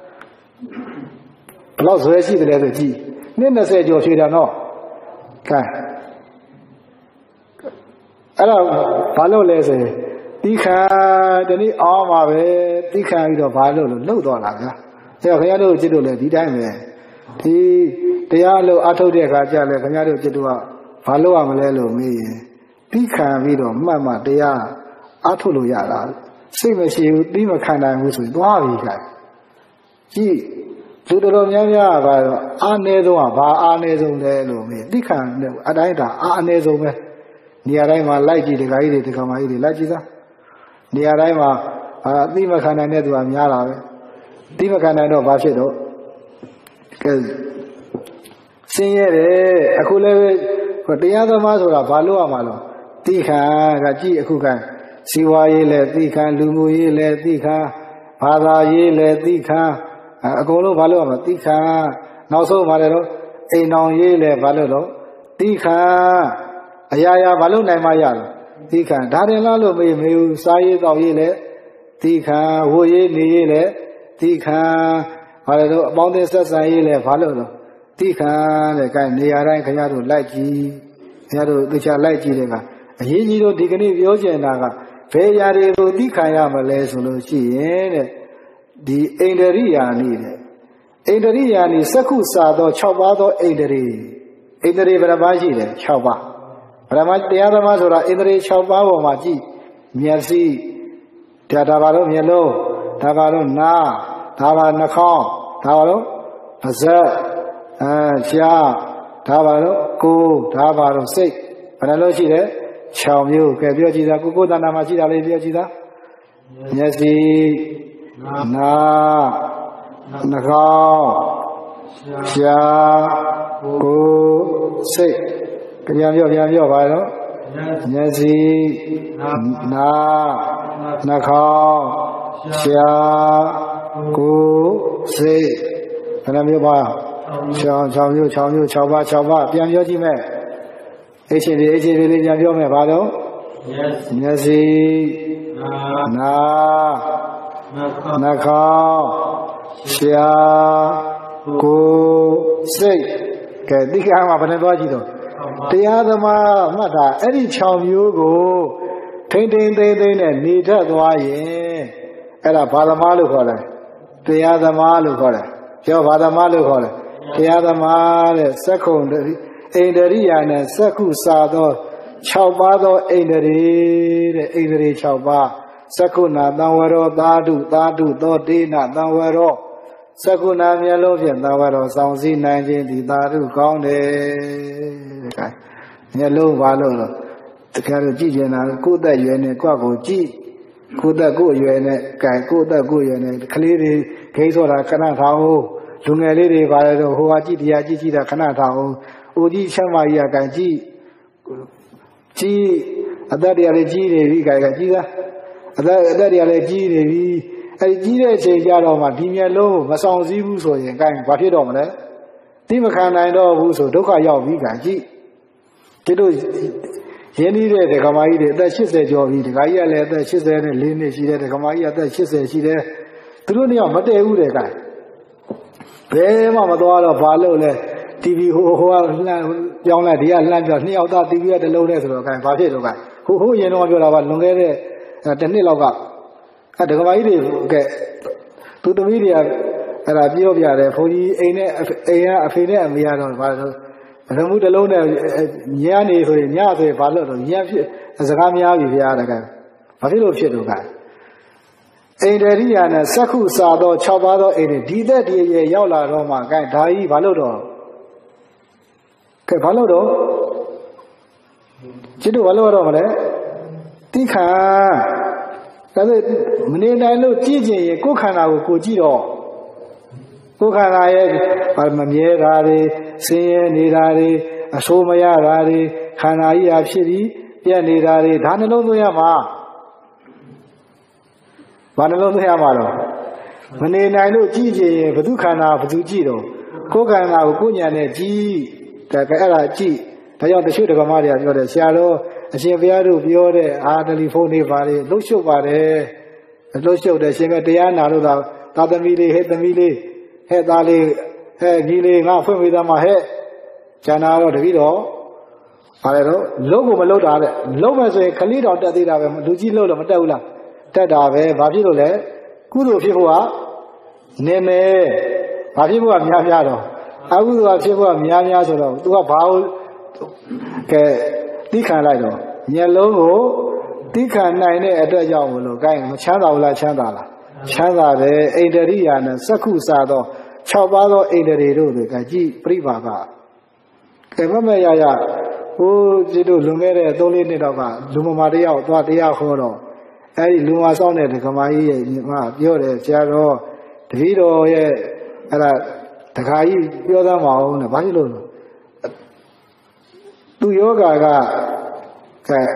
ဘယ်လောက်ဇွဲရှိတယ်လဲဆိုကြည့်နှစ်၂၀ကျော်ဖြေတာနော်ကဲအဲ့တော့ဘာလို့လဲဆိုရင်တိခါတနည်းအောင်ပါပဲတိခါပြီးတော့ဘာလို့လို့လှုပ်သွားတာဗျာအဲ့တော့ခင်ဗျားတို့จิตတို့လည်းဒီတိုင်းပဲဒီတရားလို့အထုတ်တဲ့အခါကျလဲခင်ဗျားတို့จิตတို့ကဘာလို့ရမလဲလို့မေးရင်တိခါပြီးတော့မှတ်မှတရားအထုတ်လို့ရတာစိတ်မရှိဘူးတိမခံနိုင်ဘူးဆိုရင်သွားပြီခိုင်ကြည့်လူတော်များများကတော့အားနည်းဆုံးကဘာအားနည်းဆုံးလဲလို့မေးတိခါအတိုင်းဒါအားအနည်းဆုံးပဲနေရာတိုင်းမှာလိုက်ကြည့်ဒကာကြီးတွေဒကာမကြီးတွေလိုက်ကြည့်သားနေရာတိုင်းမှာအသိမခံနိုင်တဲ့သူကများတာပဲသိမခံနိုင်တော့ဘာဖြစ်တော့ကဲဆင်းရဲတယ်အခုလည်းတရားသမားဆိုတာဘာလို့ရမှာလဲသိခံကကြည့်အခုကစီဝါရေးလည်းသိခံလူမှုရေးလည်းသိခံဘာသာရေးလည်းသိခံအကုန်လုံးဘာလို့ရမှာသိခံနောက်ဆုံးဘာလဲတော့အိမ်တော်ရေးလည်းဘာလို့တော့သိခံအရာရာဘာလို့နိုင်မှရလဲသိခံဒါတင်လားလို့မေးမေးဘူးစားရေးတောက်ရေးလည်းသိခံဝိုးရေးနေရေးလည်းသိခံဘာလဲတော့အပေါင်းအသင်းဆက်ဆံရေးလည်းဘာလို့တော့သိခံတဲ့ကဲနေရာတိုင်းခင်ဗျားတို့လိုက်ကြည့်ခင်ဗျားတို့တခြားလိုက်ကြည့်တဲ့ကအရေးကြီးတော့ဒီကနေ့ပြောချင်တာကဘယ်ຢာတွေကိုသိခံရမလဲဆိုလို့ရှိရင်တဲ့ဒီအိန္ဒရိယာနိတဲ့အိန္ဒရိယာနိစက္ခုစာသော၆ပါးသောအိန္ဒြေအိန္ဒြေဘယ်နှပါးရှိတယ်၆ပါးဗရမတရားသမားဆိုတာအိန္ဒြေ၆ပါးပေါ်မှာကြည့်မျက်စိဒါဒါပါတော့မျက်လုံးဒါပါတော့နားဒါပါနှာခေါင်းဒါပါတော့ပါးစပ်အဲရှားဒါပါတော့ကိုယ်ဒါပါတော့စိတ်ဘယ်နှလို့ရှိတယ်၆မျိုးကဲပြောကြည့်တာကိုကိုယ်တဏ္ဍာမှာရှိတာလေးပြောကြည့်တာမျက်စိနားနှာခေါင်းရှားကိုယ်စိတ်ပြန်ပြောပြန်ပြောပါတော့မျက်စိနားနှာခေါင်းရှားကိုယ်စိတ်ဘယ်နှမျိုးပါ၆၆မျိုး၆မျိုး၆ပါး၆ပါးပြန်ပြောကြည့်မယ်အချင်းဒီအချင်းဒီလေးပြန်ပြောမယ်ဘာလို့မျက်စိနားနှာခေါင်းရှားကိုယ်စိတ်ကဲဒီကမှာဘယ်နှသွားကြည့်တော့တရားသမားမှတ်တာအဲ့ဒီ၆မျိုးကိုထိမ့်ထိမ့်သိမ့်သိမ့်နဲ့နေတတ်သွားရင်အဲ့ဒါဘာသမားလို့ခေါ်တယ်တရားသမားလို့ခေါ်တယ်ပြောဘာသမားလို့ခေါ်တယ်တရားသမားတဲ့စက္ခုံအိန္ဒရိယာနဲ့စက္ခုစာသော၆ပါးသောအိန္ဒြေတဲ့အိန္ဒြေ၆ပါးစက္ခုနာသံဝရောသာဓုသာဓုသောတေနသံဝရောစက္ခုနာမျက်လုံးဖြင့်သံဝရောစောင့်စည်းနိုင်ခြင်းဒီသာဓုကောင်းတယ်တဲ့ကဲမျက်လုံးဘာလို့လဲတခါတော့ကြည့်ကျင်တာကိုယ်သက်ရွယ်နဲ့ကိုယ့်ကိုကြည့်ကိုယ်သက်ကိုယ်ရွယ်နဲ့ကဲကိုယ်သက်ကိုယ်ရွယ်နဲ့ကလေးတွေဂိမ်းဆိုတာခဏထားအောင်လူငယ်လေးတွေပါလေတော့ဟိုကကြည့်တရားကြည့်ကြည့်တာခဏထားအောင်ဦးကြီးချမ်းမကြီးကကံကြည့်ကြည့်အသက်တရားလေးကြီးနေပြီကဲကကြည့်သားအသက်အသက်တရားလေးကြီးနေပြီအဲဒီကြီးတဲ့အချိန်ကြတော့မှဒီမျက်လုံးကိုမဆောင်စည်းဘူးဆိုရင်ကဲဘာဖြစ်တော့မလဲတိမခံနိုင်တော့ဘူးဆိုဒုက္ခရောက်ပြီကံကြည့်ဒီတို့ရင်းနှီးတဲ့ဒကမာကြီးတွေအသက်၈၀ကျော်ပြီဒကာကြီးကလည်းအသက်၈၄နှစ်ရှိတယ်ဒကမာကြီးကအသက်၈၀ရှိတယ်သူတို့နှစ်ယောက်မတည့်ဘူးတဲ့ကဲဘယ်မှမသွားတော့ဘာလို့လဲတီဗီဟိုဟိုကလှမ်းပြောင်းလိုက်ဒီကလှမ်းပြောနှစ်ယောက်သားတီဗီကတလုံးနဲ့ဆိုတော့ကဲဘာဖြစ်တော့ကဲဟိုဟိုရင်တော့ပြောတာကလွန်ခဲ့တဲ့တစ်နှစ်လောက်ကအဲဒကမာကြီးတွေကဲသူသမီးတွေကအဲ့ဒါပြောပြတယ်ဘုန်းကြီးအိမ်နဲ့အိမ်ကအဖေနဲ့အမေကတော့ဘာလို့ရမှုတလုံးနဲ့ညနေဆိုရင်ညဆိုရင်ဘာလို့တော့ညဖြစ်စကားများပြီဗျာတကယ်ဘာဖြစ်လို့ဖြစ်တော့ကအိန္ဒရိယာနဲ့စက္ခုစာသော၆ပါးသောအိန္ဒိဒီသက်ဒီရဲ့ရောက်လာတော့မှကဲဒါကြီးဘာလို့တော့ကဲဘာလို့တော့จิตတို့ဘာလို့တော့မလဲတိခါဒါဆိုမနေနိုင်လို့ကြည့်ကျင်ရင်ကိုယ်ခန္ဓာကိုကိုကြည့်တော့ကိုယ်ခန္ဓာရဲ့မမြဲတာတွေဆင်းရဲနေတာတွေအဆိုးမရတာတွေခန္ဓာကြီးဟာဖြစ်ပြီးပြက်နေတာတွေဒါနှလုံးသွင်းရမှာဘာနှလုံးသွင်းရမှာတော့မနေနိုင်လို့ကြည့်ကြရင်ဘု து ခန္ဓာဘု து ကြည့်တော့ကိုယ်ခန္ဓာကိုကိုယ်ညာနဲ့ကြည့်ဒါကအဲ့ဒါကြည့်ဒါကြောင့်တချို့ဒကမတွေကပြောတယ်ဆရာတော်အရှင်ဘုရားတို့ပြောတဲ့အာတယ်လီဖုန်းတွေပါလေလှုပ်ရှုပ်ပါတယ်လှုပ်ရှုပ်တယ်ရှင်ကတရားနာလို့သာသာသမီလေးဟဲ့သမီးလေးဟဲ့သားလေးဟဲ့ကြီးလေးငါဖွင့်ပေးသားမှာဟဲ့ကျန်တာတော့တပည့်တော်ဘာလဲတော့လုံးကိုမလုံးတာတဲ့လုံးမယ်ဆိုရင်ခလေးတော်တက်သေးတာပဲလူကြီးလုံးလို့မတက်ဘူးလားတက်တာပဲဘာဖြစ်လို့လဲကုသိုလ်ဖြစ်ဖို့ကနေမယ်ဘာဖြစ်ဖို့ကများများတော့အကုသိုလ်ကဖြစ်ဖို့ကများများဆိုတော့ तू ကဘာလို့ကဲတိခံလိုက်တော့မျက်လုံးကိုတိခံနိုင်တဲ့အတွက်ကြောင့်မလို့ gain မချမ်းသာဘူးလားချမ်းသာလားချမ်းသာတယ်အိန္ဒရိယာနဲ့စက္ခုစာသော၆ပါးသောအိန္ဒြေတို့တွေကကြည့်ပြိပါကကဲမမရရဟိုဒီတို့လွန်ခဲ့တဲ့သုံးလေးနှစ်တော့ကလူမမာတယောက်သွားတရားခေါ်တော့အဲ့ဒီလူမဆောင်တဲ့ဒကမာကြီးရဲ့ညီမပြောတယ်ဆရာတော်တပည့်တော်ရဲ့အဲ့ဒါဒကာကြီးပြောသားမအောင်နဲ့ဘာဖြစ်လို့သူယောဂါကကဲ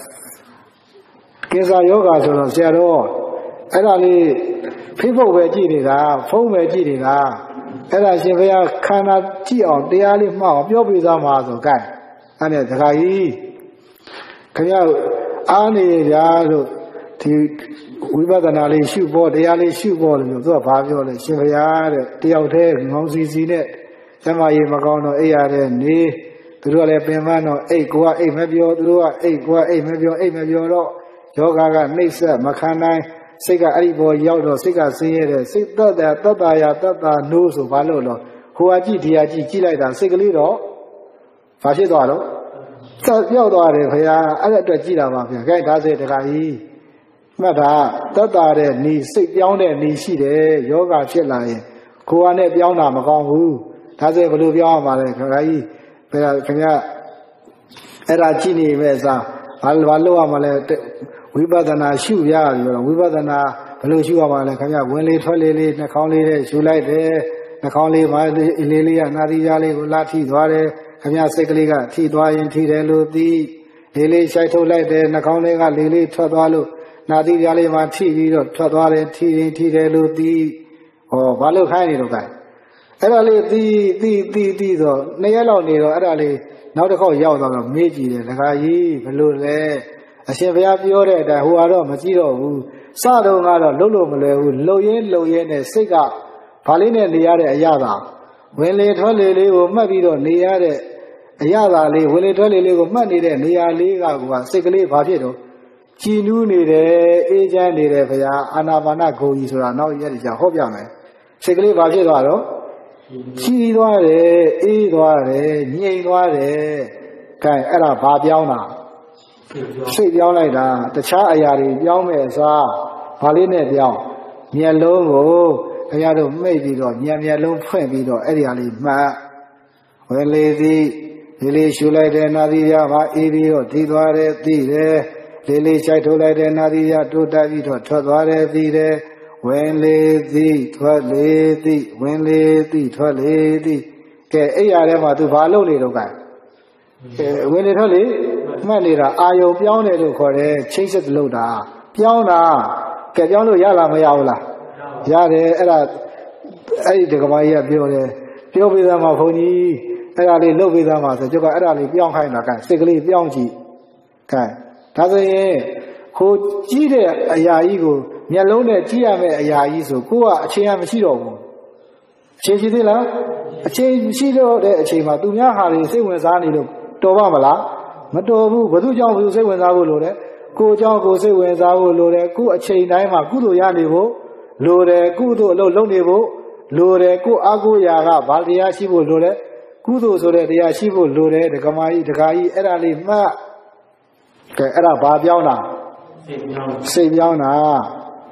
ကိစ္စယောဂါဆိုတော့ဆရာတော်အဲ့ဒါလေးဖိဖို့ပဲကြည့်နေတာဖုံးပဲကြည့်နေတာအဲ့ဒါရှင်ဘုရားခန္ဓာကြည့်အောင်တရားလေးမှောက်ပြောပြသားမှာဆိုကဲအဲ့ဒါဒကာကြီးခင်ဗျားအားနေကြလို့ဒီဝိပဿနာလေးရှုဖို့တရားလေးရှုဖို့လို့သူကဘာပြောလဲရှင်ဘုရားတဲ့တယောက်တည်းငေါင်းစီစီနဲ့ကျမကြီးမကောင်းတော့အိပ်ရတဲ့နေသူတို့ကလည်းပင်ပန်းတော့အိတ်ကိုကအိတ်မပြောသူတို့ကအိတ်ကိုကအိတ်မပြောအိတ်မပြောတော့ယောဂါကနှိမ့်ဆက်မခံနိုင်စိတ်ကအဲ့ဒီပေါ်ရောက်တော့စိတ်ကဆင်းရဲတယ်စိတ်သက်သက်တတ္တရာတတ္တနိုးဆိုဘာလို့လို့ဟိုအကြည့်ဒီအကြည့်ကြည့်လိုက်တာစိတ်ကလေးတော့ဘာဖြစ်သွားတော့သက်ပြောက်သွားတယ်ခင်ဗျာအဲ့ဒါအတွက်ကြည့်တာပါဗျာခိုင်းဒါစေတခါကြီးမှတ်တာတတ္တတဲ့နီးစိတ်ပြောင်းတဲ့နီးရှိတယ်ယောဂဖြစ်လာရင်ကိုယ်ကနဲ့ပြောင်းတာမကောင်းဘူးဒါစေဘယ်လိုပြောင်းရမှာလဲခင်ဗျာကြီးဘယ်ခင်ဗျာအဲ့ဒါကြည့်နေမဲ့အစားဘာဘာလို့ရမှာလဲဝိပဿနာရှုရပြီးတော့ဝိပဿနာဘယ်လိုရှုရမှာလဲခင်ဗျာဝင်လေထွက်လေလေးနှာခေါင်းလေးနဲ့ရှုလိုက်တယ်နှာခေါင်းလေးမှာအလေးလေးကနာသီကြားလေးကိုလာထိသွားတယ်ခင်ဗျာစိတ်ကလေးကထိသွားရင်ထိတယ်လို့သိလေးလေးရှိုက်ထုတ်လိုက်တယ်နှာခေါင်းလေးကလေးလေးထွက်သွားလို့နာသီကြားလေးမှာထိပြီးတော့ထွက်သွားတယ်ထိရင်ထိတယ်လို့သိဟောဘာလို့ခိုင်းနေတော့ကဲအဲ့ဒါလေးသိသိသိသိဆိုနှစ်ရက်လောက်နေတော့အဲ့ဒါလေးနောက်တစ်ခေါက်ရောက်သွားတော့မေးကြည့်တယ်ဒကာကြီးဘယ်လိုလဲအရှင်ဘုရားပြောတဲ့အတိုင်းဟိုကတော့မကြည့်တော့ဘူးစတော့ကတော့လှုပ်လို့မလွယ်ဘူးလှုပ်ရင်းလှုပ်ရင်းနဲ့စိတ်ကဘာလေးနဲ့နေရတဲ့အရာသာဝင်လေထွက်လေလေးကိုမှတ်ပြီးတော့နေရတဲ့အရာသာလေးဝင်လေထွက်လေလေးကိုမှတ်နေတဲ့နေရာလေးကကစိတ်ကလေးဘာဖြစ်တော့ကြည်နူးနေတယ်အေးချမ်းနေတယ်ဘုရားအာနာပါနဂုံကြီးဆိုတာနောက်ရက်ကြာဟောပြမယ်စိတ်ကလေးဘာဖြစ်သွားတော့ချီးသွားတယ်အေးသွားတယ်ငြိမ်သွားတယ်ကဲအဲ့ဒါဘာပြောင်းတာစိတ်ပြောင်းလိုက်တာတခြားအရာတွေပြောင်းမဲ့အစားဘာလေးနဲ့ပြောင်းမျက်လုံးကိုခင်ဗျားတို့မိတ်ပြီးတော့ညံမျက်လုံးဖွင့်ပြီးတော့အဲ့ဒီဟာလေးမှတ်ဝယ်လေသည်လေးလေးရှူလိုက်တဲ့နာသီရပါအေးပြီးတော့ဒီသွားတယ်သိတယ်လေးလေးချိုက်ထုတ်လိုက်တဲ့နာသီရတိုးတက်ပြီးတော့ထွက်သွားတယ်သိတယ်ဝင်လေသည်ထွက်လေသည်ဝင်လေသည်ထွက်လေသည်ကဲအဲ့ရထဲမှာ तू ဘာလုပ်နေတော့ကဲဝင်လေထွက်လေမှတ်နေတာအာယုံပြောင်းတယ်လို့ခေါ်တယ်ချိတ်ဆက်လို့တာပြောင်းတာကဲပြောင်းလို့ရလားမရဘူးလားရတယ်အဲ့ဒါအဲ့ဒီဒကမာကြီးကပြောတယ်ပြောပေးသားမှာဘုန်းကြီးအဲ့ဒါလေးလုပ်ပေးသားမှာဆိုကျုပ်ကအဲ့ဒါလေးပြောင်းခိုင်းတာကဲစိတ်ကလေးပြောင်းကြည့်ကဲဒါဆိုရင်ကိုကြည့်တဲ့အရာကြီးကိုမျက်လုံးနဲ့ကြည့်ရမယ့်အရာကြီးဆိုကိုကအချိန်မရှိတော့ဘူးအချိန်ရှိသေးလားအချိန်ရှိတော့တဲ့အချိန်မှာသူများဟာတွေစိတ်ဝင်စားနေလို့တော်ပါမလားမတော်ဘူးဘယ်သူကြောင့်ဘယ်သူစိတ်ဝင်စားဖို့လိုလဲကိုကြောင့်ကိုစိတ်ဝင်စားဖို့လိုတယ်ကိုအချိန်တိုင်းမှာကုသိုလ်ရနေဖို့လိုတယ်ကုသိုလ်အလုပ်လုပ်နေဖို့လိုတယ်ကိုအာကိုရာကဘာတရားရှိဖို့လိုတယ်ကုသိုလ်ဆိုတဲ့တရားရှိဖို့လိုတယ်ဒကမာကြီးဒကာကြီးအဲ့ဒါလေးမှတ်ကဲအဲ့ဒါဘာပြောင်းတာစိတ်ပြောင်းတာ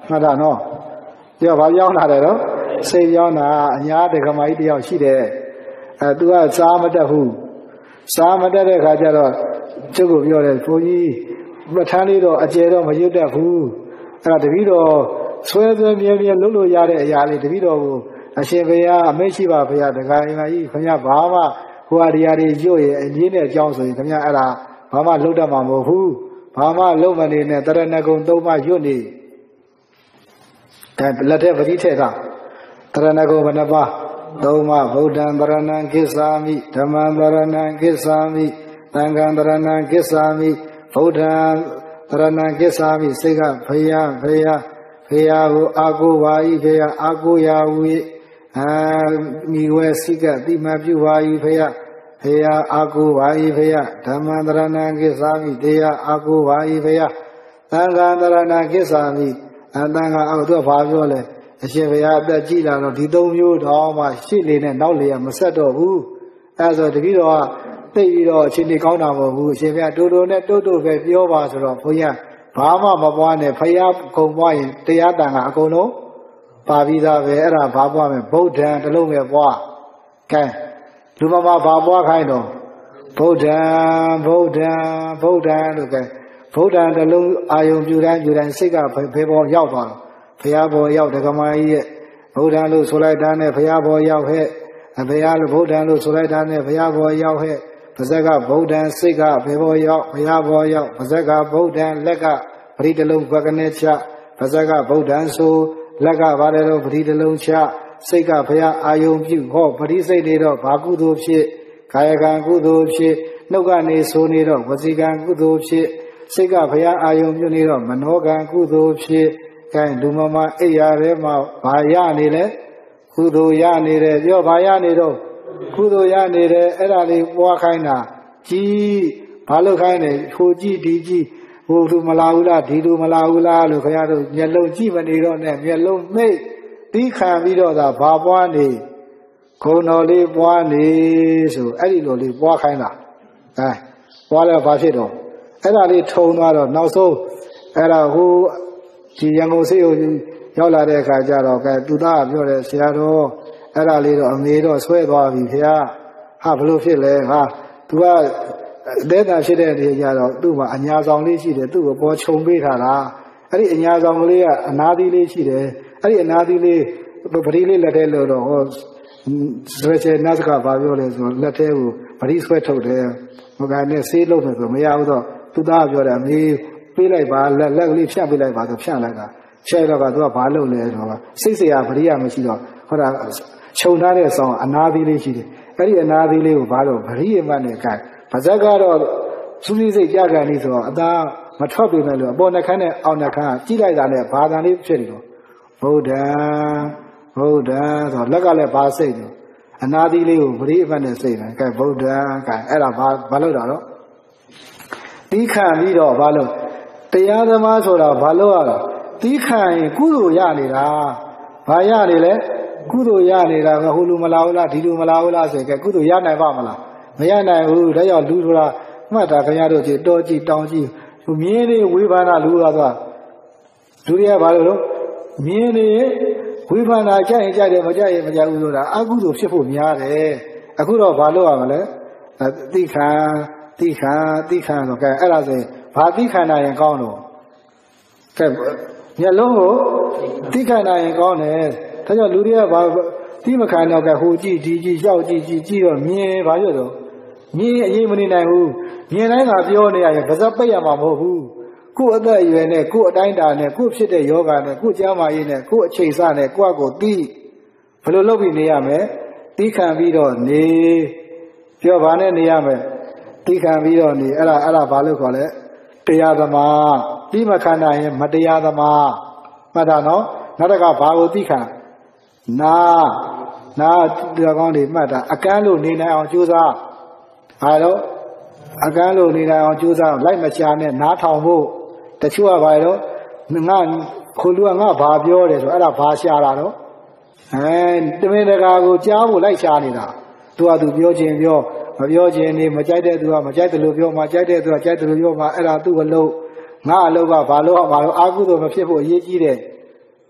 မှတ်တာနော်ပြောဘာပြောင်းလာတယ်နော်စိတ်ပြောင်းတာအညာတက္ကမကြီးတယောက်ရှိတယ်အဲသူကစားမတတ်ဘူးစားမတတ်တဲ့ခါကျတော့ကျုပ်ကိုပြောတယ်ဘုန်းကြီးပဋ္ဌာန်းလေးတော့အကျယ်တော့မရွတ်တတ်ဘူးအဲ့ဒါတပည့်တော်ဆွဲဆွဲမြဲမြဲလုပ်လို့ရတဲ့အရာလေးတပည့်တော်ကိုအရှင်ဘုရားအမိန့်ရှိပါဘုရားတခါအင်္ဂါကြီးခင်ဗျာဘာမှဟိုဟာဒီဟာတွေရွတ်ရဲ့အင်းနဲ့အကြောင်းဆိုရင်ခင်ဗျာအဲ့ဒါဘာမှလုပ်တတ်မှာမဟုတ်ဘူးဘာမှလုပ်မနေနဲ့တရဏဂုံသုံးပါးရွတ်နေအဲလက်ထက်ပတိထက်ကတရဏဂုံဘယ်နှပါးသုံးပါးဗုဒ္ဓံတရဏံကိစ္ဆာမိဓမ္မံတရဏံကိစ္ဆာမိသံဃံတရဏံကိစ္ဆာမိဗုဒ္ဓံတရဏံကိစ္ဆာမိစိတ်ကဘုရားဘုရားဘုရားကိုအာကိုပါ၏ဘုရားအာကိုရာဝေအာမိဝဲစိတ်ကတိမပြုပါ၏ဘုရားဘုရားအာကိုပါ၏ဘုရားဓမ္မံတရဏံကိစ္ဆာမိတရားအာကိုပါ၏ဘုရားသံဃံတရဏံကိစ္ဆာမိအတန်ကအောက်တော့ဘာပြောလဲအရှင်ဘုရားအသက်ကြီးလာတော့ဒီသုံးမျိုးတော့မှရှေ့လေနဲ့နောက်လေကမဆက်တော့ဘူးအဲဆိုတတိတော်ကသိပြီးတော့အချိန်ကြီးကောင်းတာမဟုတ်ဘူးအရှင်ဘုရားတိုးတိုးနဲ့တိုးတိုးပဲပြောပါဆိုတော့ဘုရားဘာမှမပွားနဲ့ဖယားကုံပွားရင်တရားတန်ကအကုန်လုံးပါပြီးသားပဲအဲ့ဒါဘာပွားမယ်ဗုဒ္ဓံတစ်လုံးပဲပွားကဲလူမမဘာပွားခိုင်းတော့ဗုဒ္ဓံဗုဒ္ဓံဗုဒ္ဓံလို့ကဲဗုဒ္ဓံတစ်လုံးအာယုံပြူတိုင်းပြူတိုင်းစိတ်ကဖေပေါ်ရောက်သွားတော့ဘုရားပေါ်ရောက်ဒကမာကြီးရဲ့ဗုဒ္ဓံလို့ဆိုလိုက်တာနဲ့ဘုရားပေါ်ရောက်ဟဲ့ဘုရားလို့ဗုဒ္ဓံလို့ဆိုလိုက်တာနဲ့ဘုရားပေါ်ရောက်ဟဲ့ပါဇက်ကဗုဒ္ဓံစိတ်ကဘေပေါ်ရောက်ဘုရားပေါ်ရောက်ပါဇက်ကဗုဒ္ဓံလက်ကပရိတလုံးဘကနေချပါဇက်ကဗုဒ္ဓံဆိုလက်ကပါတယ်လို့ပရိတလုံးချစိတ်ကဘုရားအာယုံပြုဟောပရိစိတ်နေတော့ဘာကုသိုလ်ဖြစ်ကာယကံကုသိုလ်ဖြစ်နှုတ်ကနေဆိုနေတော့ဝစီကံကုသိုလ်ဖြစ်စိတ်ကဘုရားအာယုံပြုနေတော့မနောကံကုသိုလ်ဖြစ်ကဲလူမမအိယာထဲမှာဘာရနေလဲကုသိုလ်ရနေတယ်ပြောဘာရနေတော့ကုသိုလ်ရနေတယ်အဲ့ဒါလေးပွားခိုင်းတာကြီးဘာလို့ခိုင်းလဲဟိုကြည့်ဒီကြည့်ဟိုလူမလာဘူးလားဒီလူမလာဘူးလားလို့ခင်ဗျားတို့မျက်လုံးကြည့်မနေတော့နဲ့မျက်လုံးမိတ်ပြီးခံပြီးတော့သာဘာပွားနေခုံတော်လေးပွားနေဆိုအဲ့ဒီလိုလေးပွားခိုင်းတာအဲပွားလဲဘာဖြစ်တော့အဲ့ဒါလေးထုံသွားတော့နောက်ဆုံးအဲ့ဒါဟိုဒီရန်ကုန်စေးကိုရောက်လာတဲ့အခါကျတော့ကဲသူသားပြောတယ်ဆရာတော်အဲ့ဒါလေးတော့အမေတော့ဆွဲသွားပြီခင်ဗျာဟာဘလို့ဖြစ်လဲဟာသူကတဲ့တာဖြစ်တဲ့နေရာတော့သူ့မှာအညာဆောင်လေးရှိတယ်သူ့ကိုပေါ်ခြုံပေးထားတာအဲ့ဒီအညာဆောင်ကလေးကအနာသီးလေးရှိတယ်အဲ့ဒီအနာသီးလေးပရိလေးလက်ထဲလို့တော့ဟောဆွဲချေနတ်ကဘာပြောလဲဆိုလက်ထဲကိုပရိဆွဲထုတ်တယ်ဟိုကနဲ့ဆေးလုံးမယ်ဆိုမရဘူးတော့သူသားပြောတယ်အမေပေးလိုက်ပါလက်လက်ကလေးဖြတ်ပေးလိုက်ပါဆိုဖြတ်လိုက်တာဖြတ်တော့ကသူကဘာလုပ်လဲဆိုတော့စိတ်เสียပရိယမရှိတော့ဟောတာခြုံထားတဲ့ဆောင်အနာသီးလေးရှိတယ်အဲ့ဒီအနာသီးလေးကိုဘာလို့ပရိယမနဲ့ကဲပါဇက်ကတော့စူးစီးစိတ်ကြကန်လေးဆိုတော့အသားမထွက်ပေမဲ့လို့အပေါ်နှခမ်းနဲ့အောက်နှခမ်းကြည့်လိုက်တာနဲ့ဘာသာလေးဖြစ်နေတော့ဗုဒ္ဓံဗုဒ္ဓံဆိုတော့လက်ကလည်းဘာစိတ်တော့အနာသီးလေးကိုပရိယမနဲ့စိတ်တယ်ကဲဗုဒ္ဓံကဲအဲ့ဒါဘာဘာလို့တာတော့တီးခံပြီးတော့ဘာလို့တရားသမားဆိုတာဘာလို့ရတော့တီးခံရင်ကုသိုလ်ရနေတာဘာရနေလဲကုသိုလ်ရနေတာကဟိုလူမလာဘူးလားဒီလူမလာဘူးလားဆိုရင်ကုသိုလ်ရနိုင်ပါမလားမရနိုင်ဘူးဒါကြောင့်လူဆိုတာမှတ်တာခင်ဗျားတို့ကြည့်တောကြည့်တောင်းကြည့်သူမြင်းနေဝိဘာနာလူသွားသွားလူတွေကဘာလို့လို့မြင်းနေဝိဘာနာကြိုက်ရင်ကြိုက်တယ်မကြိုက်ရင်မကြိုက်ဘူးဆိုတာအကုသိုလ်ဖြစ်ဖို့များတယ်အခုတော့ဘာလို့ရမလဲတိခံတိခံတိခံတော့ကဲအဲ့ဒါဆိုရင်ဘာတိခံနိုင်ရင်ကောင်းတော့ကဲမျက်လုံးကိုတိခံနိုင်ရင်ကောင်းတယ်ဒါကြောင့်လူတွေကဘာတိမခံတော့ကဲဟိုကြည့်ဒီကြည့်ရောက်ကြည့်ကြည့်ကြည့်တော့မြင်ဘာလို့တော့မြင်အရေးမနေနိုင်ဘူးမြင်တိုင်းကပြောနေရရင်ဗဇက်ပိတ်ရမှာမဟုတ်ဘူးကို့အသက်အရွယ်နဲ့ကို့အတိုင်းတာနဲ့ကို့ဖြစ်တဲ့ယောဂနဲ့ကို့ကျမ်းမာရေးနဲ့ကို့အချိန်စနဲ့ကိုယ့်အကိုတီးဘယ်လိုလုပ်ပြီးနေရမလဲတီးခံပြီးတော့နေပြောပါနဲ့နေရမယ်တီးခံပြီးတော့နေအဲ့ဒါအဲ့ဒါဘာလို့ခေါ်လဲတရားသမားတိမခံနိုင်ရင်မတရားသမားမှတ်တာနော်နောက်တစ်ခါဘာကိုတီးခံနာနာတရားကောင်းတွေမှတ်တာအကန်းလို့နေနိုင်အောင်ကြိုးစားဟာတော့အကန်းလို့နေနိုင်အောင်ကြိုးစားလိုက်မချာနဲ့နားထောင်ဖို့တချို့ကဘာလို့ငါခိုလူကငါဘာပြောတယ်ဆိုအဲ့ဒါဘာရှာတာတော့အဲတမင်တကာကိုကြားဖို့လိုက်ရှာနေတာသူကသူပြောခြင်းပြောမပြောခြင်းနေမကြိုက်တဲ့သူကမကြိုက်တယ်လို့ပြောမှကြိုက်တဲ့သူကကြိုက်တယ်လို့ပြောမှအဲ့ဒါသူ့အလုပ်ငါအလုပ်ကဘာလို့ဘာလို့အာကုသို့မဖြစ်ဖို့အရေးကြီးတယ်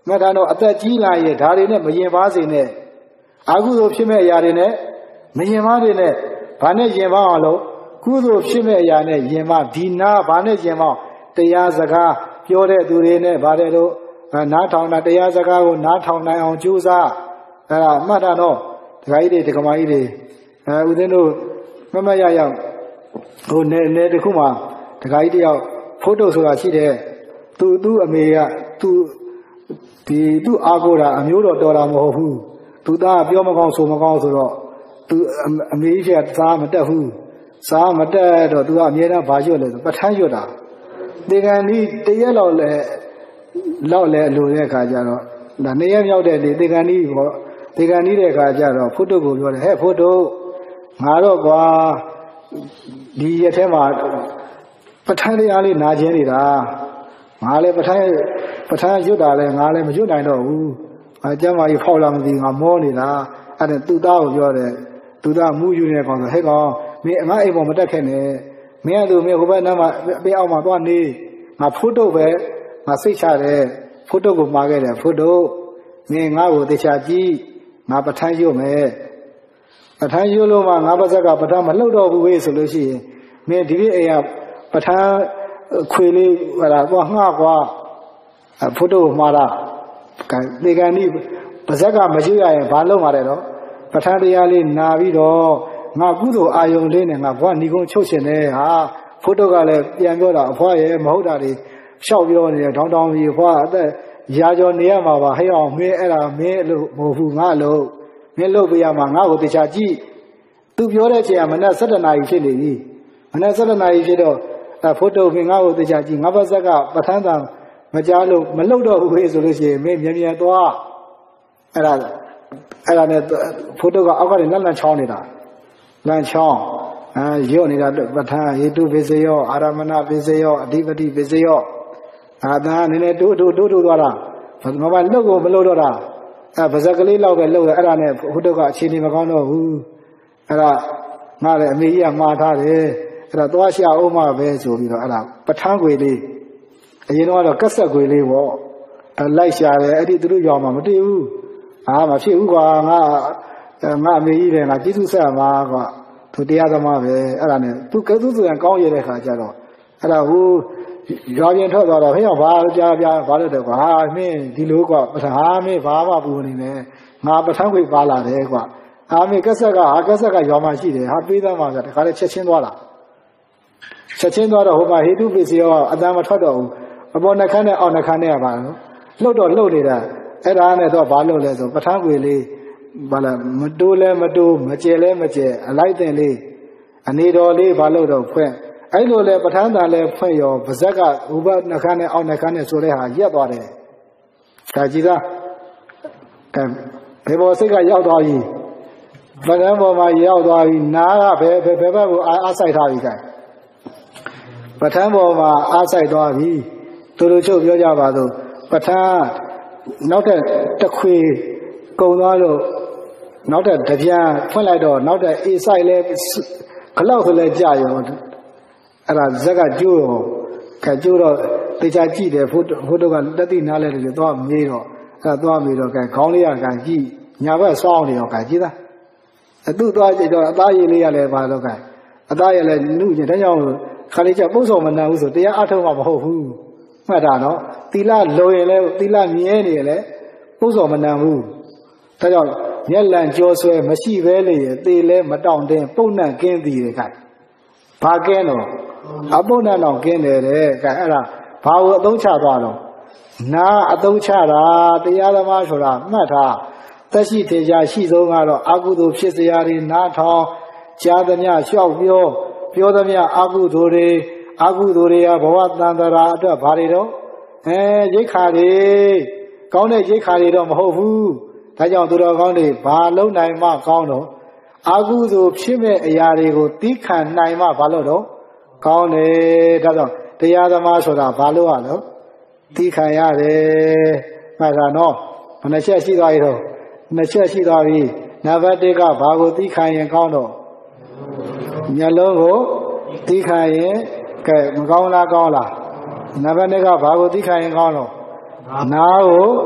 မှတ်ထားတော့အသက်ကြီးလာရင်ဒါတွေနဲ့မရင်ပါစေနဲ့အကုသိုလ်ဖြစ်မဲ့အရာတွေနဲ့မရင်ပါစေနဲ့ဘာနဲ့ရင်ပါအောင်လို့ကုသိုလ်ဖြစ်မဲ့အရာနဲ့ရင်ပါဒီနာဘာနဲ့ရင်ပါတရားစကားပြောတဲ့သူတွေနဲ့ဗါတဲ့တို့နားထောင်တာတရားစကားကိုနားထောင်နိုင်အောင်ကြိုးစားအဲ့ဒါမှတ်ထားတော့ဒကာကြီးတွေဒကာမကြီးတွေအဲဦးဇင်းတို့မမရရဟိုနေနေတခုမှဒကာကြီးတယောက်ဖိုးတုပ်ဆိုတာရှိတယ်သူသူ့အမေကသူဒီသူ့အားကိုးတာအမျိုးတော်တော်တာမဟုတ်ဘူးသူသားပြောမကောင်းဆိုမကောင်းဆိုတော့သူအမေကြီးကသားမတက်ဘူးစားမတက်တော့သူကအမြဲတမ်းဘာရွတ်လဲဆိုပဋ္ဌာန်းရွတ်တာဒီကံဒီတရက်လောက်လဲလောက်လဲလိုတဲ့အခါကျတော့ဒါနေရမြောက်တဲ့ဒီဒီကံဒီပေါ့ဒီကံဒီတဲ့အခါကျတော့ဖိုးတုပ်ကိုပြောတယ်ဟဲ့ဖိုးတုပ်ငါတော့ကွာဒီရက်ထဲမှာပဋ္ဌာန်းတရားလေးနာကျင်နေတာငါလည်းပဋ္ဌာန်းပဋ္ဌာန်းရွတ်တာလဲငါလည်းမရွတ်နိုင်တော့ဘူးအကျမ်းမာကြီးဖောက်လာမသိငါမောနေတာအဲ့ဒါသူ့သားကိုပြောတယ်သူသားမူးယူနေကောင်ဆိုဟဲ့ကောင်မင်းငါအိမ်ပေါ်မတက်ခဲ့နဲ့မင်းကသူမင်းဟိုဘက်နားမှာပေးအောင်မှာသွားနေငါဖိုးတုပ်ပဲငါစိတ်ချတယ်ဖိုးတုပ်ကိုမှာခဲ့တယ်ဖိုးတုပ်မင်းငါ့ကိုတရားကြည့်ငါပဋ္ဌာန်းရွတ်မယ်ပဋ္ဌာန်းရွတ်လို့မှငါပါဇက်ကပဋ္ဌာန်းမလှုပ်တော့ဘူးဝေးဆိုလို့ရှိရင်မင်းဒီနေ့အိမ်ကပဋ္ဌာန်းခွေလေးဟလာသွားငှကွာဖိုးတုပ်မှားတာဒီကံဒီပါဇက်ကမရွတ်ရရင်ဘာလုပ်မှာလဲတော့ပဋ္ဌာန်းတရားလေးနာပြီးတော့ငါကုသိုလ်အာယုန်လေးနဲ့ငါဘွားဏီကုန်းချုပ်ရှင်တယ်ဟာဖိုးတုပ်ကလည်းပြန်ပြောတာအဖွားရဲ့မဟုတ်တာတွေရှောက်ပြောနေတယ်တောင်းတောင်းပြီးဖွားအသက်ရာကျော်နေရမှာပါဟဲ့အောင်မင်းအဲ့ဒါမင်းလို့မဟုတ်ဘူးငါလို့မင်းလို့ပြရမှာငါ့ကိုတရားကြည့်သူပြောတဲ့ချိန်ကမနက်၁၇နာရီဖြစ်နေပြီမနက်၁၇နာရီဖြစ်တော့အဲဖိုးတုပ်မင်းငါ့ကိုတရားကြည့်ငါပါဇက်ကပဋ္ဌာန်းသာမကြားလို့မလှုပ်တော့ဘူးဟေးဆိုလို့ရှိရင်မင်းမြန်မြန်သွားအဲ့ဒါအဲ့ဒါနဲ့ဖိုးတုပ်ကအောက်ကနေလက်လန့်ချောင်းနေတာလန့်ချောင်းအဲရော့နေတာပဋ္ဌာန်းဟေတုပိစေယောအာရမဏပိစေယောအဓိပတိပိစေယောအာသာနည်းနည်းတိုးတိုးတိုးတိုးသွားတာမမလှုပ်ကိုမလှုပ်တော့တာအဲပါဇက်ကလေးလောက်ပဲလှုပ်တယ်အဲ့ဒါနဲ့ဖိုးတုပ်ကအခြေအနေမကောင်းတော့ဘူးအဲ့ဒါငါလည်းအမေကြီးကမှားထားတယ်အဲ့ဒါသွားရှာအောင်မှပဲဆိုပြီးတော့အဲ့ဒါပဋ္ဌာန်းခွေလေးအရင်တော့ကက်ဆက်ခွေလေးပေါ့အဲလိုက်ရှာတယ်အဲ့ဒီသူတို့ကြောင်မှမတွေ့ဘူးအာမဖြစ်ဘူးကွာငါငါအမေကြီးတယ်ငါကျေးဇူးဆက်မှာကွာသူတရားသမားပဲအဲ့ဒါနဲ့သူကဲသူဆိုရင်ကောင်းရတဲ့ခါကျတော့အဲ့ဒါဟိုရွာပြင်ထွက်သွားတော့ဟဲ့အောင်ဘာကြားပြဘာလို့တယ်ကွာဟာမင်းဒီလိုကွာဟာမင်းဘာမှပူနေနဲ့ငါပဋ္ဌာန်းခွေပါလာတယ်ကွာအာမင်းကက်ဆက်ကဟာကက်ဆက်ကရွာမှာရှိတယ်ဟာပေးသားမှာဆိုတခါလေချက်ချင်းသွားတာချက်ချင်းသွားတော့ဟိုမှာဟေတုပိစီယောအတန်မထွက်တော့ဘူးအပေါ်နှခမ်းနဲ့အောက်နှခမ်းနဲ့ပါလို့လှုပ်တော့လှုပ်နေတာအဲ့ဒါနဲ့တော့ဘာလုပ်လဲဆိုပဋ္ဌာန်းခွေလေးဘာလဲမတိုးလဲမတိုးမကျဲလဲမကျဲအလိုက်တင်လေးအနေတော်လေးဘာလို့တော့ဖွင့်အဲ့လိုလဲပဋ္ဌာန်းတန်လဲဖွင့်ရောပါဇက်ကဥပနှခမ်းနဲ့အောက်နှခမ်းနဲ့ဆိုတဲ့ဟာရက်သွားတယ်ဒါကြည်သားကဲဘယ်ပေါ်စိတ်ကရောက်သွားပြီပဋ္ဌာန်းပေါ်မှာရောက်သွားပြီနားကဘယ်ဘယ်ဘက်ကိုအားဆိုင်ထားပြီကဲပဋ္ဌာန်းပေါ်မှာအားဆိုင်သွားပြီသူတို့ချုပ်ပြောကြပါစို့ပဋ္ဌာန်းနောက်တဲ့တခွေကုံသွားလို့နောက်တဲ့တပြန်ဖွင့်လိုက်တော့နောက်တဲ့အေးဆိုင်လဲခလောက်ဆိုလဲကြာရောအဲ့ဒါဇက်ကကျိုးရောခါကျိုးတော့တေချာကြည့်တယ်ဖို့ဖို့တော့ကတက်တိနားလဲတယ်သွားမေးတော့အဲ့ဒါသွားမေးတော့ကဲခေါင်းလေးကကကြည့်ညာဘက်စောင်းနေရောကကြည့်သားအသူ့သွားကြည့်တော့အသားရည်လေးရလဲပါတော့ကအသားရည်လဲနုညတဲ့ကြောင့်ခါလေးကျပုတ်ဆောင်မနှံဘူးဆိုတရားအထုတ်မှမဟုတ်ဘူးမှတ်တာနော်သီလလိုရင်လဲသီလမြဲနေရင်လဲပုတ်ဆောင်မနှံဘူးဒါကြောင့်မျက်လန့်ကြောဆွဲမရှိပဲလေသေလဲမတောင့်တင်းပုတ်နှံကင်းသည်ကဘာကင်းတော့အပုတ်နှံတော့ကင်းတယ်တဲ့ကဲအဲ့ဒါဘာကိုအသုံးချသွားတော့နာအသုံးချတာတရားသမားဆိုတာမှတ်ထားသက်ရှိထေချာရှိဆုံးကတော့အကုသိုလ်ဖြစ်စရာတွေနားထောင်ကြားသမျှလျှောက်ပြောပြောသမျှအကုသိုလ်တွေအကုသိုလ်တွေကဘဝတန်တရာအတွက်ဘာတွေတော့အဲရိတ်ခါတွေကောင်းတဲ့ရိတ်ခါတွေတော့မဟုတ်ဘူးဒါကြောင့်သူတော်ကောင်းတွေဘာလုံးနိုင်မှကောင်းတော့အကုသိုလ်ဖြစ်မဲ့အရာတွေကိုသိခံနိုင်မှဘာလို့တော့ကောင်းတယ်ဒါကြောင့်တရားသမားဆိုတာဘာလို့ရလို့သိခံရတယ်မှတ်တာနော်ဘယ်နှချက်ရှိသွားပြီတော့နှစ်ချက်ရှိသွားပြီနံပါတ်တစ်ကဘာကိုသိခံရင်ကောင်းတော့မျက်လုံးကိုသိခံရင်ကဲမကောင်းလားကောင်းလားနံပါတ်နှစ်ကဘာကိုသိခံရင်ကောင်းတော့နားကို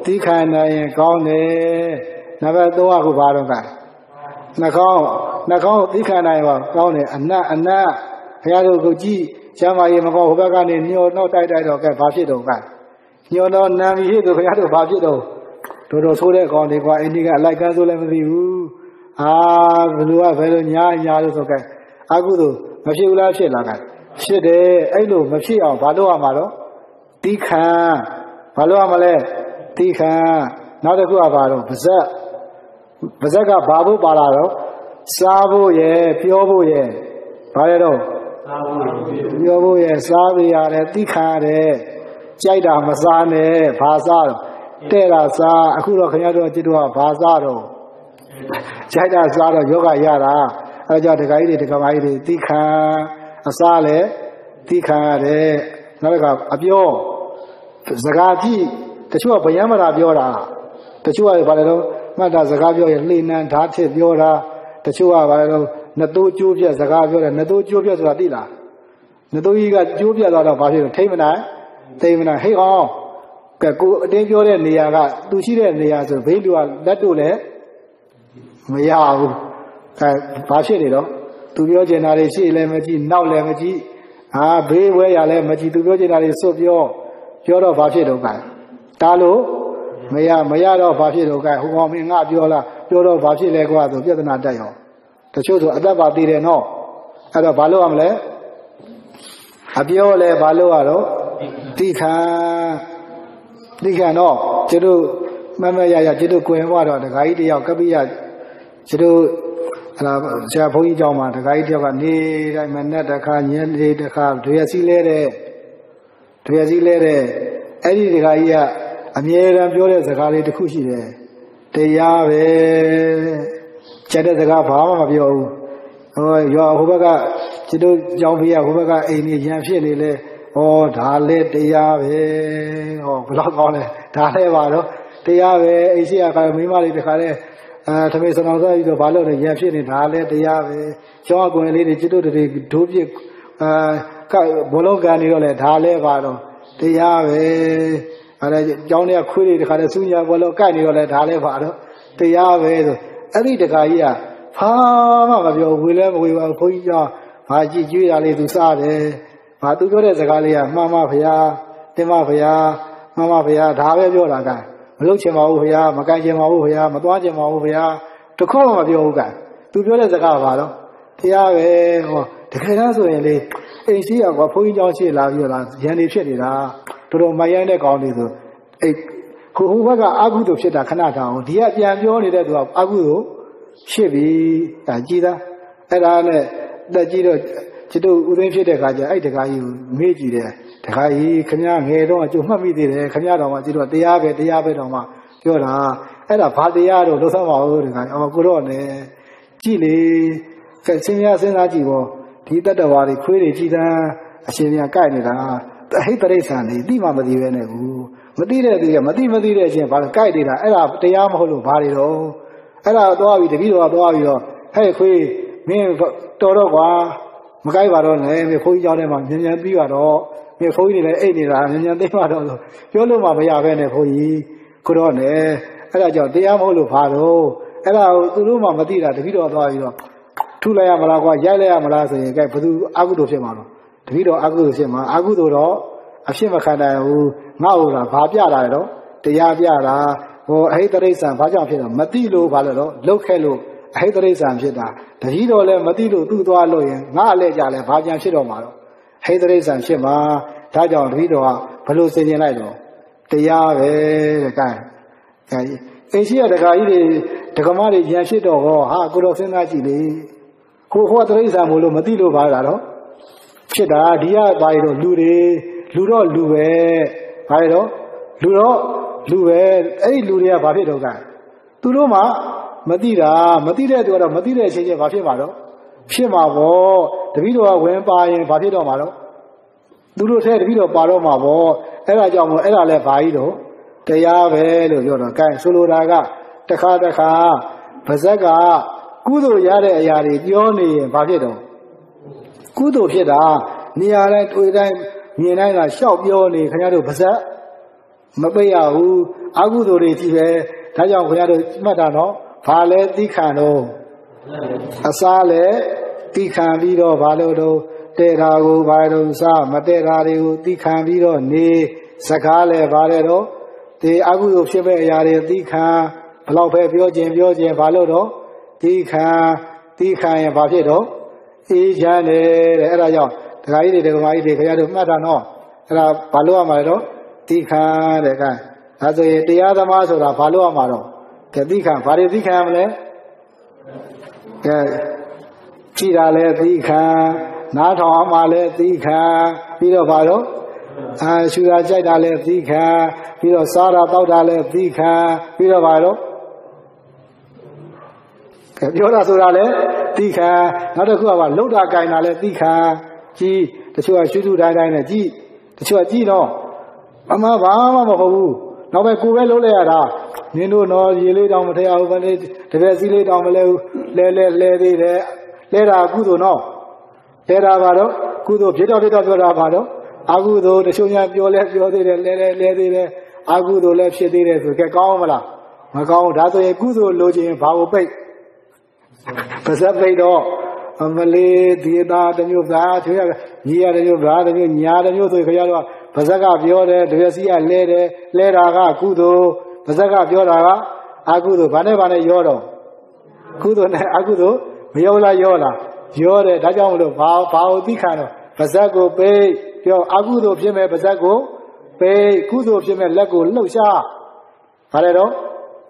သီးခံနိုင်ရင်ကောင်းတယ်နံပါတ်သုံးကဘာတော့ကနှာခေါင်းနှာခေါင်းသီးခံနိုင်ပါကောင်းတယ်အနတ်အနတ်ဘုရားတို့ကိုကြည့်ကျမ်းမာရေးမကောင်းဟိုဘက်ကနေညှော်တော့တိုက်တိုက်တော့ကဲဘာဖြစ်တော့ကညှော်တော့နာမည်ဟိတို့ဘုရားတို့ဘာဖြစ်တော့တော်တော်ဆိုးတဲ့ကောင်းတယ်ကွာအင်းဒီကအလိုက်ကန်းဆိုလည်းမသိဘူးအာဘလူကဘယ်လိုညာညာလို့ဆိုကဲအခုသို့မဖြစ်ဘူးလားဖြစ်လာကဖြစ်တယ်အဲ့လိုမဖြစ်အောင်ဘာလို့ရမှာတော့တိခံဘာလို့ရမလဲတိခံနောက်တစ်ခုကဘာတော့ပါဇက်ပါဇက်ကဘာဖို့ပါလာတော့စားဖို့ရဲ့ပြောဖို့ရဲ့ဘာလဲတော့စားဖို့ပြောဖို့ရဲ့စားပြရတယ်တိခံရတယ်ကြိုက်တာမစားနဲ့ဘာစားတော့တဲ့တာစားအခုတော့ခင်ဗျားတို့จิตတို့ကဘာစားတော့ကြိုက်တာစားတော့ယောဂရတာအဲကြောင့်ဒကာကြီးတွေဒကာမကြီးတွေတိခံအစားလဲတိခံရတယ်နောက်တစ်ခါအပြောစကားကြည့်တချို့ကဗျမ်းမတာပြောတာတချို့ကဘာလဲတော့မှတ်တာစကားပြောရင်လှေနံဓာတ်ထစ်ပြောတာတချို့ကဘာလဲတော့နှစ်သိုးကျိုးပြက်စကားပြောတယ်နှစ်သိုးကျိုးပြက်ဆိုတာသိလားနှစ်သိုးကြီးကကျိုးပြက်သွားတော့ဘာဖြစ်လဲထိမ့်မနိုင်သိမ့်မနိုင်ဟေ့အောင်ကဲကိုအတင်းပြောတဲ့နေရာကသူရှိတဲ့နေရာဆိုဘေးလူကလက်တို့လည်းမရဘူးအဲဘာဖြစ်နေတော့သူပြောချင်တာတွေရှိလည်းမကြည့်နောက်လည်းမကြည့်အာဘေးဝဲရလည်းမကြည့်သူပြောချင်တာတွေစွတ်ပြောပြောတော့ဘာဖြစ်တော့ကဲတားလို့မရမရတော့ဘာဖြစ်တော့ကဲဟိုကောင်မင်းငါပြောလားပြောတော့ဘာဖြစ်လဲကွာဆိုပြဿနာတက်ရောတချို့ဆိုအသက်ပါသေးတယ်နော်အဲ့တော့ဘာလို့ရမလဲအပြောလဲဘာလို့ရတော့တိခံတိခံတော့ကျတို့မမရရကျတို့ကိုရင်ဘွားတော့ဒကာကြီးတယောက်ကပိယကျတို့အဲ့ဒါဆရာဘုန်းကြီးကျောင်းမှာဒကာကြီးတယောက်ကနေတိုင်းမနဲ့တစ်ခါညနေတစ်ခါဒွေရစီလဲတဲ့ဒွေရစီလဲတဲ့အဲ့ဒီဒကာကြီးကအမြဲတမ်းပြောတဲ့စကားလေးတစ်ခုရှိတယ်တရားပဲကျတဲ့စကားဘာမှမပြောဘူးဟိုရောဟိုဘက်ကကျတို့ကျောင်းဖေးကဟိုဘက်ကအိမ်ကြီးရန်ဖြစ်နေလဲဩဒါလဲတရားပဲဟောဘယ်တော့ကောင်းလဲဒါလဲပါတော့တရားပဲအိရှိရကမိမလေးတခါလဲအဲသမေစံတော်သားကြီးတော့ဘာလို့လဲရန်ဖြစ်နေဒါလဲတရားပဲကျောင်းအကွယ်လေးတွေကျတို့တွေဒိုးပြစ်အာဘလုံးကန်နေတော့လဲဒါလဲပါတော့တရားပဲအဲဒါကျောင်းထဲကခွေးတွေတခါလဲစူးညာဘလုံးကိုက်နေတော့လဲဒါလဲပါတော့တရားပဲဆိုအဲ့ဒီတခါကြီးကဖာမှမပြောဝေလဲမဝေပါဘူးဘုန်းကြီးကျောင်းဘာကြည့်ကြွေးရလေးသူစားတယ်ဘာသူပြောတဲ့စကားလေးကမှန်ပါဗျာတင်ပါဗျာမှန်ပါဗျာဒါပဲပြောတာကမလုပ်ချင်ပါဘူးဗျာမကန်ချင်ပါဘူးဗျာမသွားချင်ပါဘူးဗျာတခုမှမပြောဘူးကသူပြောတဲ့စကားကဘာတော့တရားပဲဟောတကယ်တမ်းဆိုရင်လေအိမ်ရှိရကွာဘုန်းကြီးကျောင်းရှိလာပြီးတော့ရန်နေဖြစ်နေတာတော်တော်မရိုင်းတဲ့ကောင်းနေဆိုအိဟိုဟိုဘက်ကအကုသို့ဖြစ်တာခဏတောင်ဒီကပြန်ပြောနေတဲ့သူကအကုသို့ဖြစ်ပြီဒါကြည်သားအဲ့ဒါနဲ့တက်ကြည့်တော့ကျတို့ဥသိမ်းဖြစ်တဲ့ခါကျအဲ့တခါကြီးကိုမေ့ကြည့်တယ်တခါကြီးခမည်းငယ်တော့အကျိုးမှတ်မိသေးတယ်ခမည်းတော်မှကျတော့တရားပဲတရားပဲတော်မှပြောတာအဲ့ဒါဘာတရားတော့လို့ဆောက်ပါဦးတခါအော်ကိုတော့လည်းကြည့်လေစဉ်းစားစဉ်းစားကြည့်ပေါ့ဒီတတ္တဝါတွေခွေးတွေကြည်တန်းအရှင်ပြန်ကြိုက်နေတာဟိတ်တရိษံနေတိမှမသိပဲနဲ့ဘူးမသိတဲ့သူကမသိမသိတဲ့အချင်းဘာလို့ကြိုက်နေတာအဲ့ဒါတရားမဟုတ်လို့ဘာတွေတော့အဲ့ဒါသွားပြီးတပည့်တော်ကသွားပြီးတော့ဟဲ့ခွေးမင်းတော်တော့ကွာမကြိုက်ပါတော့နဲ့မြေဖိုးကြီးကျောင်းထဲမှာမြန်မြန်ပြီးပါတော့မြေဖိုးကြီးတွေလည်းအိတ်နေတာမြန်မြန်သိပါတော့ဆိုပြောလို့မှမရပဲနဲ့ဖိုးကြီးကိုတော့နဲ့အဲ့ဒါကြောင့်တရားမဟုတ်လို့ဘာတော့အဲ့ဒါကိုသူတို့မှမသိတာတပည့်တော်သွားပြီးတော့ထုလိုက်ရမလားကွာရိုက်လိုက်ရမလားဆိုရင်ကဲဘယ်သူအကုသို့ဖြစ်မှာတော့တပည့်တော်အကုသို့ဖြစ်မှာအကုသို့တော့အဖြစ်မခံနိုင်ဘူးငါ့ဟုတ်လားဘာပြတာလဲတော့တရားပြတာဟိုအဟိတရိစ္ဆာန်ဘာကြောင့်ဖြစ်တာမသိလို့ဘာလို့တော့လှုပ်ခဲ့လို့အဟိတရိစ္ဆာန်ဖြစ်တာတတိတော်လည်းမသိလို့သူ့သွားလို့ရင်ငါအလဲကြလဲဘာကြံဖြစ်တော့မှာတော့ဟိတရိစ္ဆာန်ဖြစ်မှာဒါကြောင့်တတိတော်ကဘလို့စင်ကျင်လိုက်တော့တရားပဲတဲ့ကဲအဲအိရှိရတခါကြီးတွေဒကမတွေရန်ဖြစ်တော့ဟောဟာကိုတော်စဉ်းစားကြည့်လေကိုဟောတရိစ္ဆာန်မို့လို့မသိလို့ပါလားတော့ဖြစ်တာဒီကဘာလို့လူတွေလူတော့လူပဲဘာလို့လူတော့လူပဲအဲ့ဒီလူတွေကဘာဖြစ်တော့ကသူတို့မှမသိတာမသိတဲ့သူကတော့မသိတဲ့အချင်းချင်းဘာဖြစ်မှာတော့ဖြစ်မှာပေါ့တပည့်တော်ကဝင်ပါရင်ဘာဖြစ်တော့မှာတော့သူတို့ထဲတပည့်တော်ပါတော့မှာပေါ့အဲ့ဒါကြောင့်မို့အဲ့ဒါလဲဘာကြီးတော့တရားပဲလို့ပြောတော့ gain ဆိုလိုတာကတခါတခါဗဇက်ကကုသိုလ်ရတဲ့အရာတွေပြောနေရင်ဘာဖြစ်တော့ကုသိုလ်ဖြစ်တာနေရာတိုင်းတွေ့တိုင်းမြင်တိုင်းကရှောက်ပြောနေခင်ဗျားတို့ဗဇက်မပိတ်ရဘူးအကုသိုလ်တွေကြီးပဲဒါကြောင့်ခင်ဗျားတို့မှတ်တာနော်ဘာလဲသိခံတော့အစားလဲသိခံပြီးတော့ဘာလို့တော့တဲ့တာကိုဘာလို့စားမတဲ့တာတွေကိုသိခံပြီးတော့နေစကားလဲဘာလဲတော့ဒီအကုသိုလ်ဖြစ်မဲ့အရာတွေသိခံဘလောက်ပဲပြောခြင်းပြောခြင်းဘာလို့တော့သိခံသိခံရင်ဘာဖြစ်တော့အေးချမ်းတယ်တဲ့အဲ့ဒါကြောင့်ဒကာကြီးတွေဒကာမကြီးတွေခင်ဗျားတို့မှတ်တာနော်အဲ့ဒါဘာလို့ရမှာလဲတော့သိခံတဲ့ကဲဒါဆိုရင်တရားသမားဆိုတာဘာလို့ရမှာတော့ကဲသိခံဘာတွေသိခံရမလဲကဲကြည်တာလဲသိခံနားထောင်အောင်မှလဲသိခံပြီးတော့ဘာလို့အာရှူတာကြိုက်တာလဲသိခံပြီးတော့စားတာတောက်တာလဲသိခံပြီးတော့ဘာလို့ကဲပြောတာဆိုတာလဲသိခံနောက်တစ်ခုကဘာလှုပ်တာကြိုင်တာလဲသိခံကြည်တချို့ကရှူးရှူးတိုင်းတိုင်းနဲ့ကြည်တချို့ကကြည်တော့အမှဘာမှမဟုတ်ဘူးနောက်ပဲကိုယ်ပဲလှုပ်လိုက်ရတာနင်တို့တော့ရေလေးတောင်မထရဘူးဘယ်နဲ့တပည့်စည်းလေးတောင်မလဲဘူးလဲလဲလဲသေးတယ်လဲတာကုသိုလ်နော်လဲတာပါတော့ကုသိုလ်ဖြစ်တော့ဖြစ်တော့ပြောတာပါတော့အကုသိုလ်တချို့များပြောလဲပြောသေးတယ်လဲလဲလဲသေးတယ်အကုသိုလ်လည်းဖြစ်သေးတယ်ဆိုကြကောင်းမလားမကောင်းဒါဆိုရင်ကုသိုလ်လိုချင်ဘာကိုပိတ်ပါဇက်ပိတ်တော့အမလေးဒီတာတမျိုးသားသူရညီရတမျိုးသားတမျိုးညာတမျိုးဆိုခရတော့ပါဇက်ကပြောတယ်တပည့်စီကလဲတယ်လဲတာကကုသိုလ်ပါဇက်ကပြောတာကအကုသိုလ်ဘာနဲ့ဘာနဲ့ရောတော့ကုသိုလ်နဲ့အကုသိုလ်မရောလားရောလားရောတယ်ဒါကြောင့်မလို့ဘာဘာကိုသိခံတော့ပါဇက်ကိုပိတ်ပြောအကုသိုလ်ဖြစ်မဲ့ပါဇက်ကိုပိတ်ကုသိုလ်ဖြစ်မဲ့လက်ကိုလှုပ်ရှားဘာလဲတော့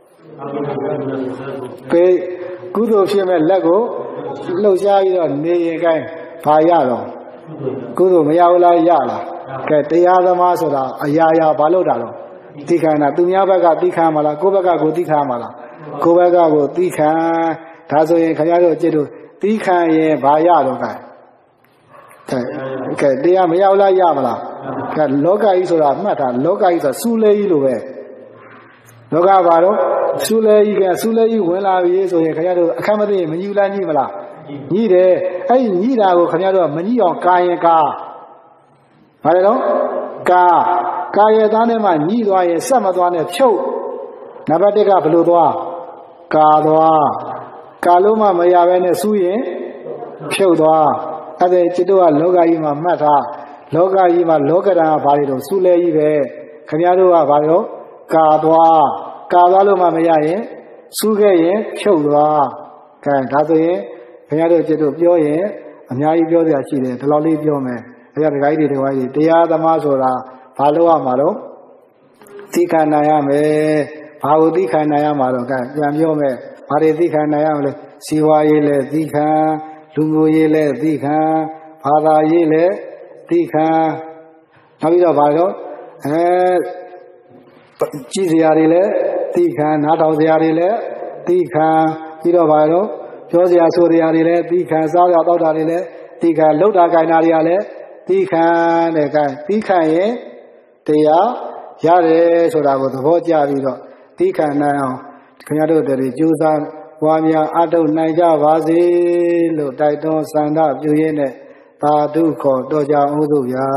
ပိတ်ကုသိုလ်ဖြစ်မဲ့လက်ကိုလှုပ်ရှားပြီးတော့နေရင်ကိုင်းဘာရတော့ကုသိုလ်မရဘူးလားရလားကဲတရားသမားဆိုတာအရာရာဘာလို့တာတော့သိခံတာသူများဘက်ကသိခံမှာလားကိုယ့်ဘက်ကကိုသိခံမှာလားကိုယ့်ဘက်ကကိုသိခံဒါဆိုရင်ခင်ဗျားတို့အကျင့်တို့သိခံရင်ဘာရတော့ကဲကဲတရားမရဘူးလားရမလားကဲလောကကြီးဆိုတာမှတ်တာလောကကြီးဆိုတာစူးလဲကြီးလိုပဲလောကဘာတော့စူးလဲကြီးကစူးလဲကြီးဝင်လာပြီဆိုရင်ခင်ဗျားတို့အခက်မသိရင်မညှိလားညှိမလားညှိတယ်အဲ့ဒီညှိတာကိုခင်ဗျားတို့ကမညှိအောင်ကာရင်ကာဘာလဲတော့ကာကာရသားနဲ့မှညှိသွားရင်ဆက်မသွားနဲ့ဖြုတ်နံပါတ်တစ်ကဘယ်လိုသွားကာသွားကာလို့မှမရဘဲနဲ့စူးရင်ဖြုတ်သွားအဲ့ဒါจิตတို့ကလောကကြီးမှာမှတ်ထားလောကကြီးမှာလောကဓာတ်ကဘာတွေတော့စူးလဲကြီးပဲခင်ဗျားတို့ကဘာလို့ကာသွားကာသွားလို့မှမရရင်စူးခဲ့ရင်ဖြုတ်သွားကဲဒါဆိုရင်ခင်ဗျားတို့จิตတို့ပြောရင်အများကြီးပြောစရာရှိတယ်ဒီလောက်လေးပြောမယ်အဲ့ဒါဒကာကြီးတွေဒကာကြီးတရားသမားဆိုတာဘာလို့ရမှာတော့သိခံနိုင်ရမယ်ဘာကိုသိခံနိုင်ရမှာတော့ကဲပြန်ပြောမယ်ဘာတွေသိခံနိုင်ရမလဲစီဝါရေးလဲသိခံလူမျိုးရေးလဲသိခံဘာသာရေးလဲသိခံနောက်ပြီးတော့ဘာတော့အဲကြည်စရာတွေလဲသိခံနားထောင်စရာတွေလဲသိခံပြီးတော့ဘာတော့ပြောစရာဆိုစရာတွေလဲသိခံစားရတောက်တာတွေလဲသိခံလှုပ်တာကြိုင်တာတွေကလဲသိခံတဲ့ကဲသိခံရင်တရားရတယ်ဆိုတာကိုသဘောကျပြီးတော့သိခံနိုင်အောင်ခင်ဗျားတို့တွေကြိုးစားဝါများအထုပ်နိုင်ကြပါစေလို့တိုက်တွန်းဆန္ဒပြုရင်းနဲ့သာဓုခေါ်တော်ကြအောင်သို့ဗျာ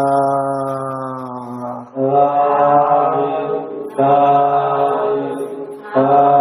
သာသာသာ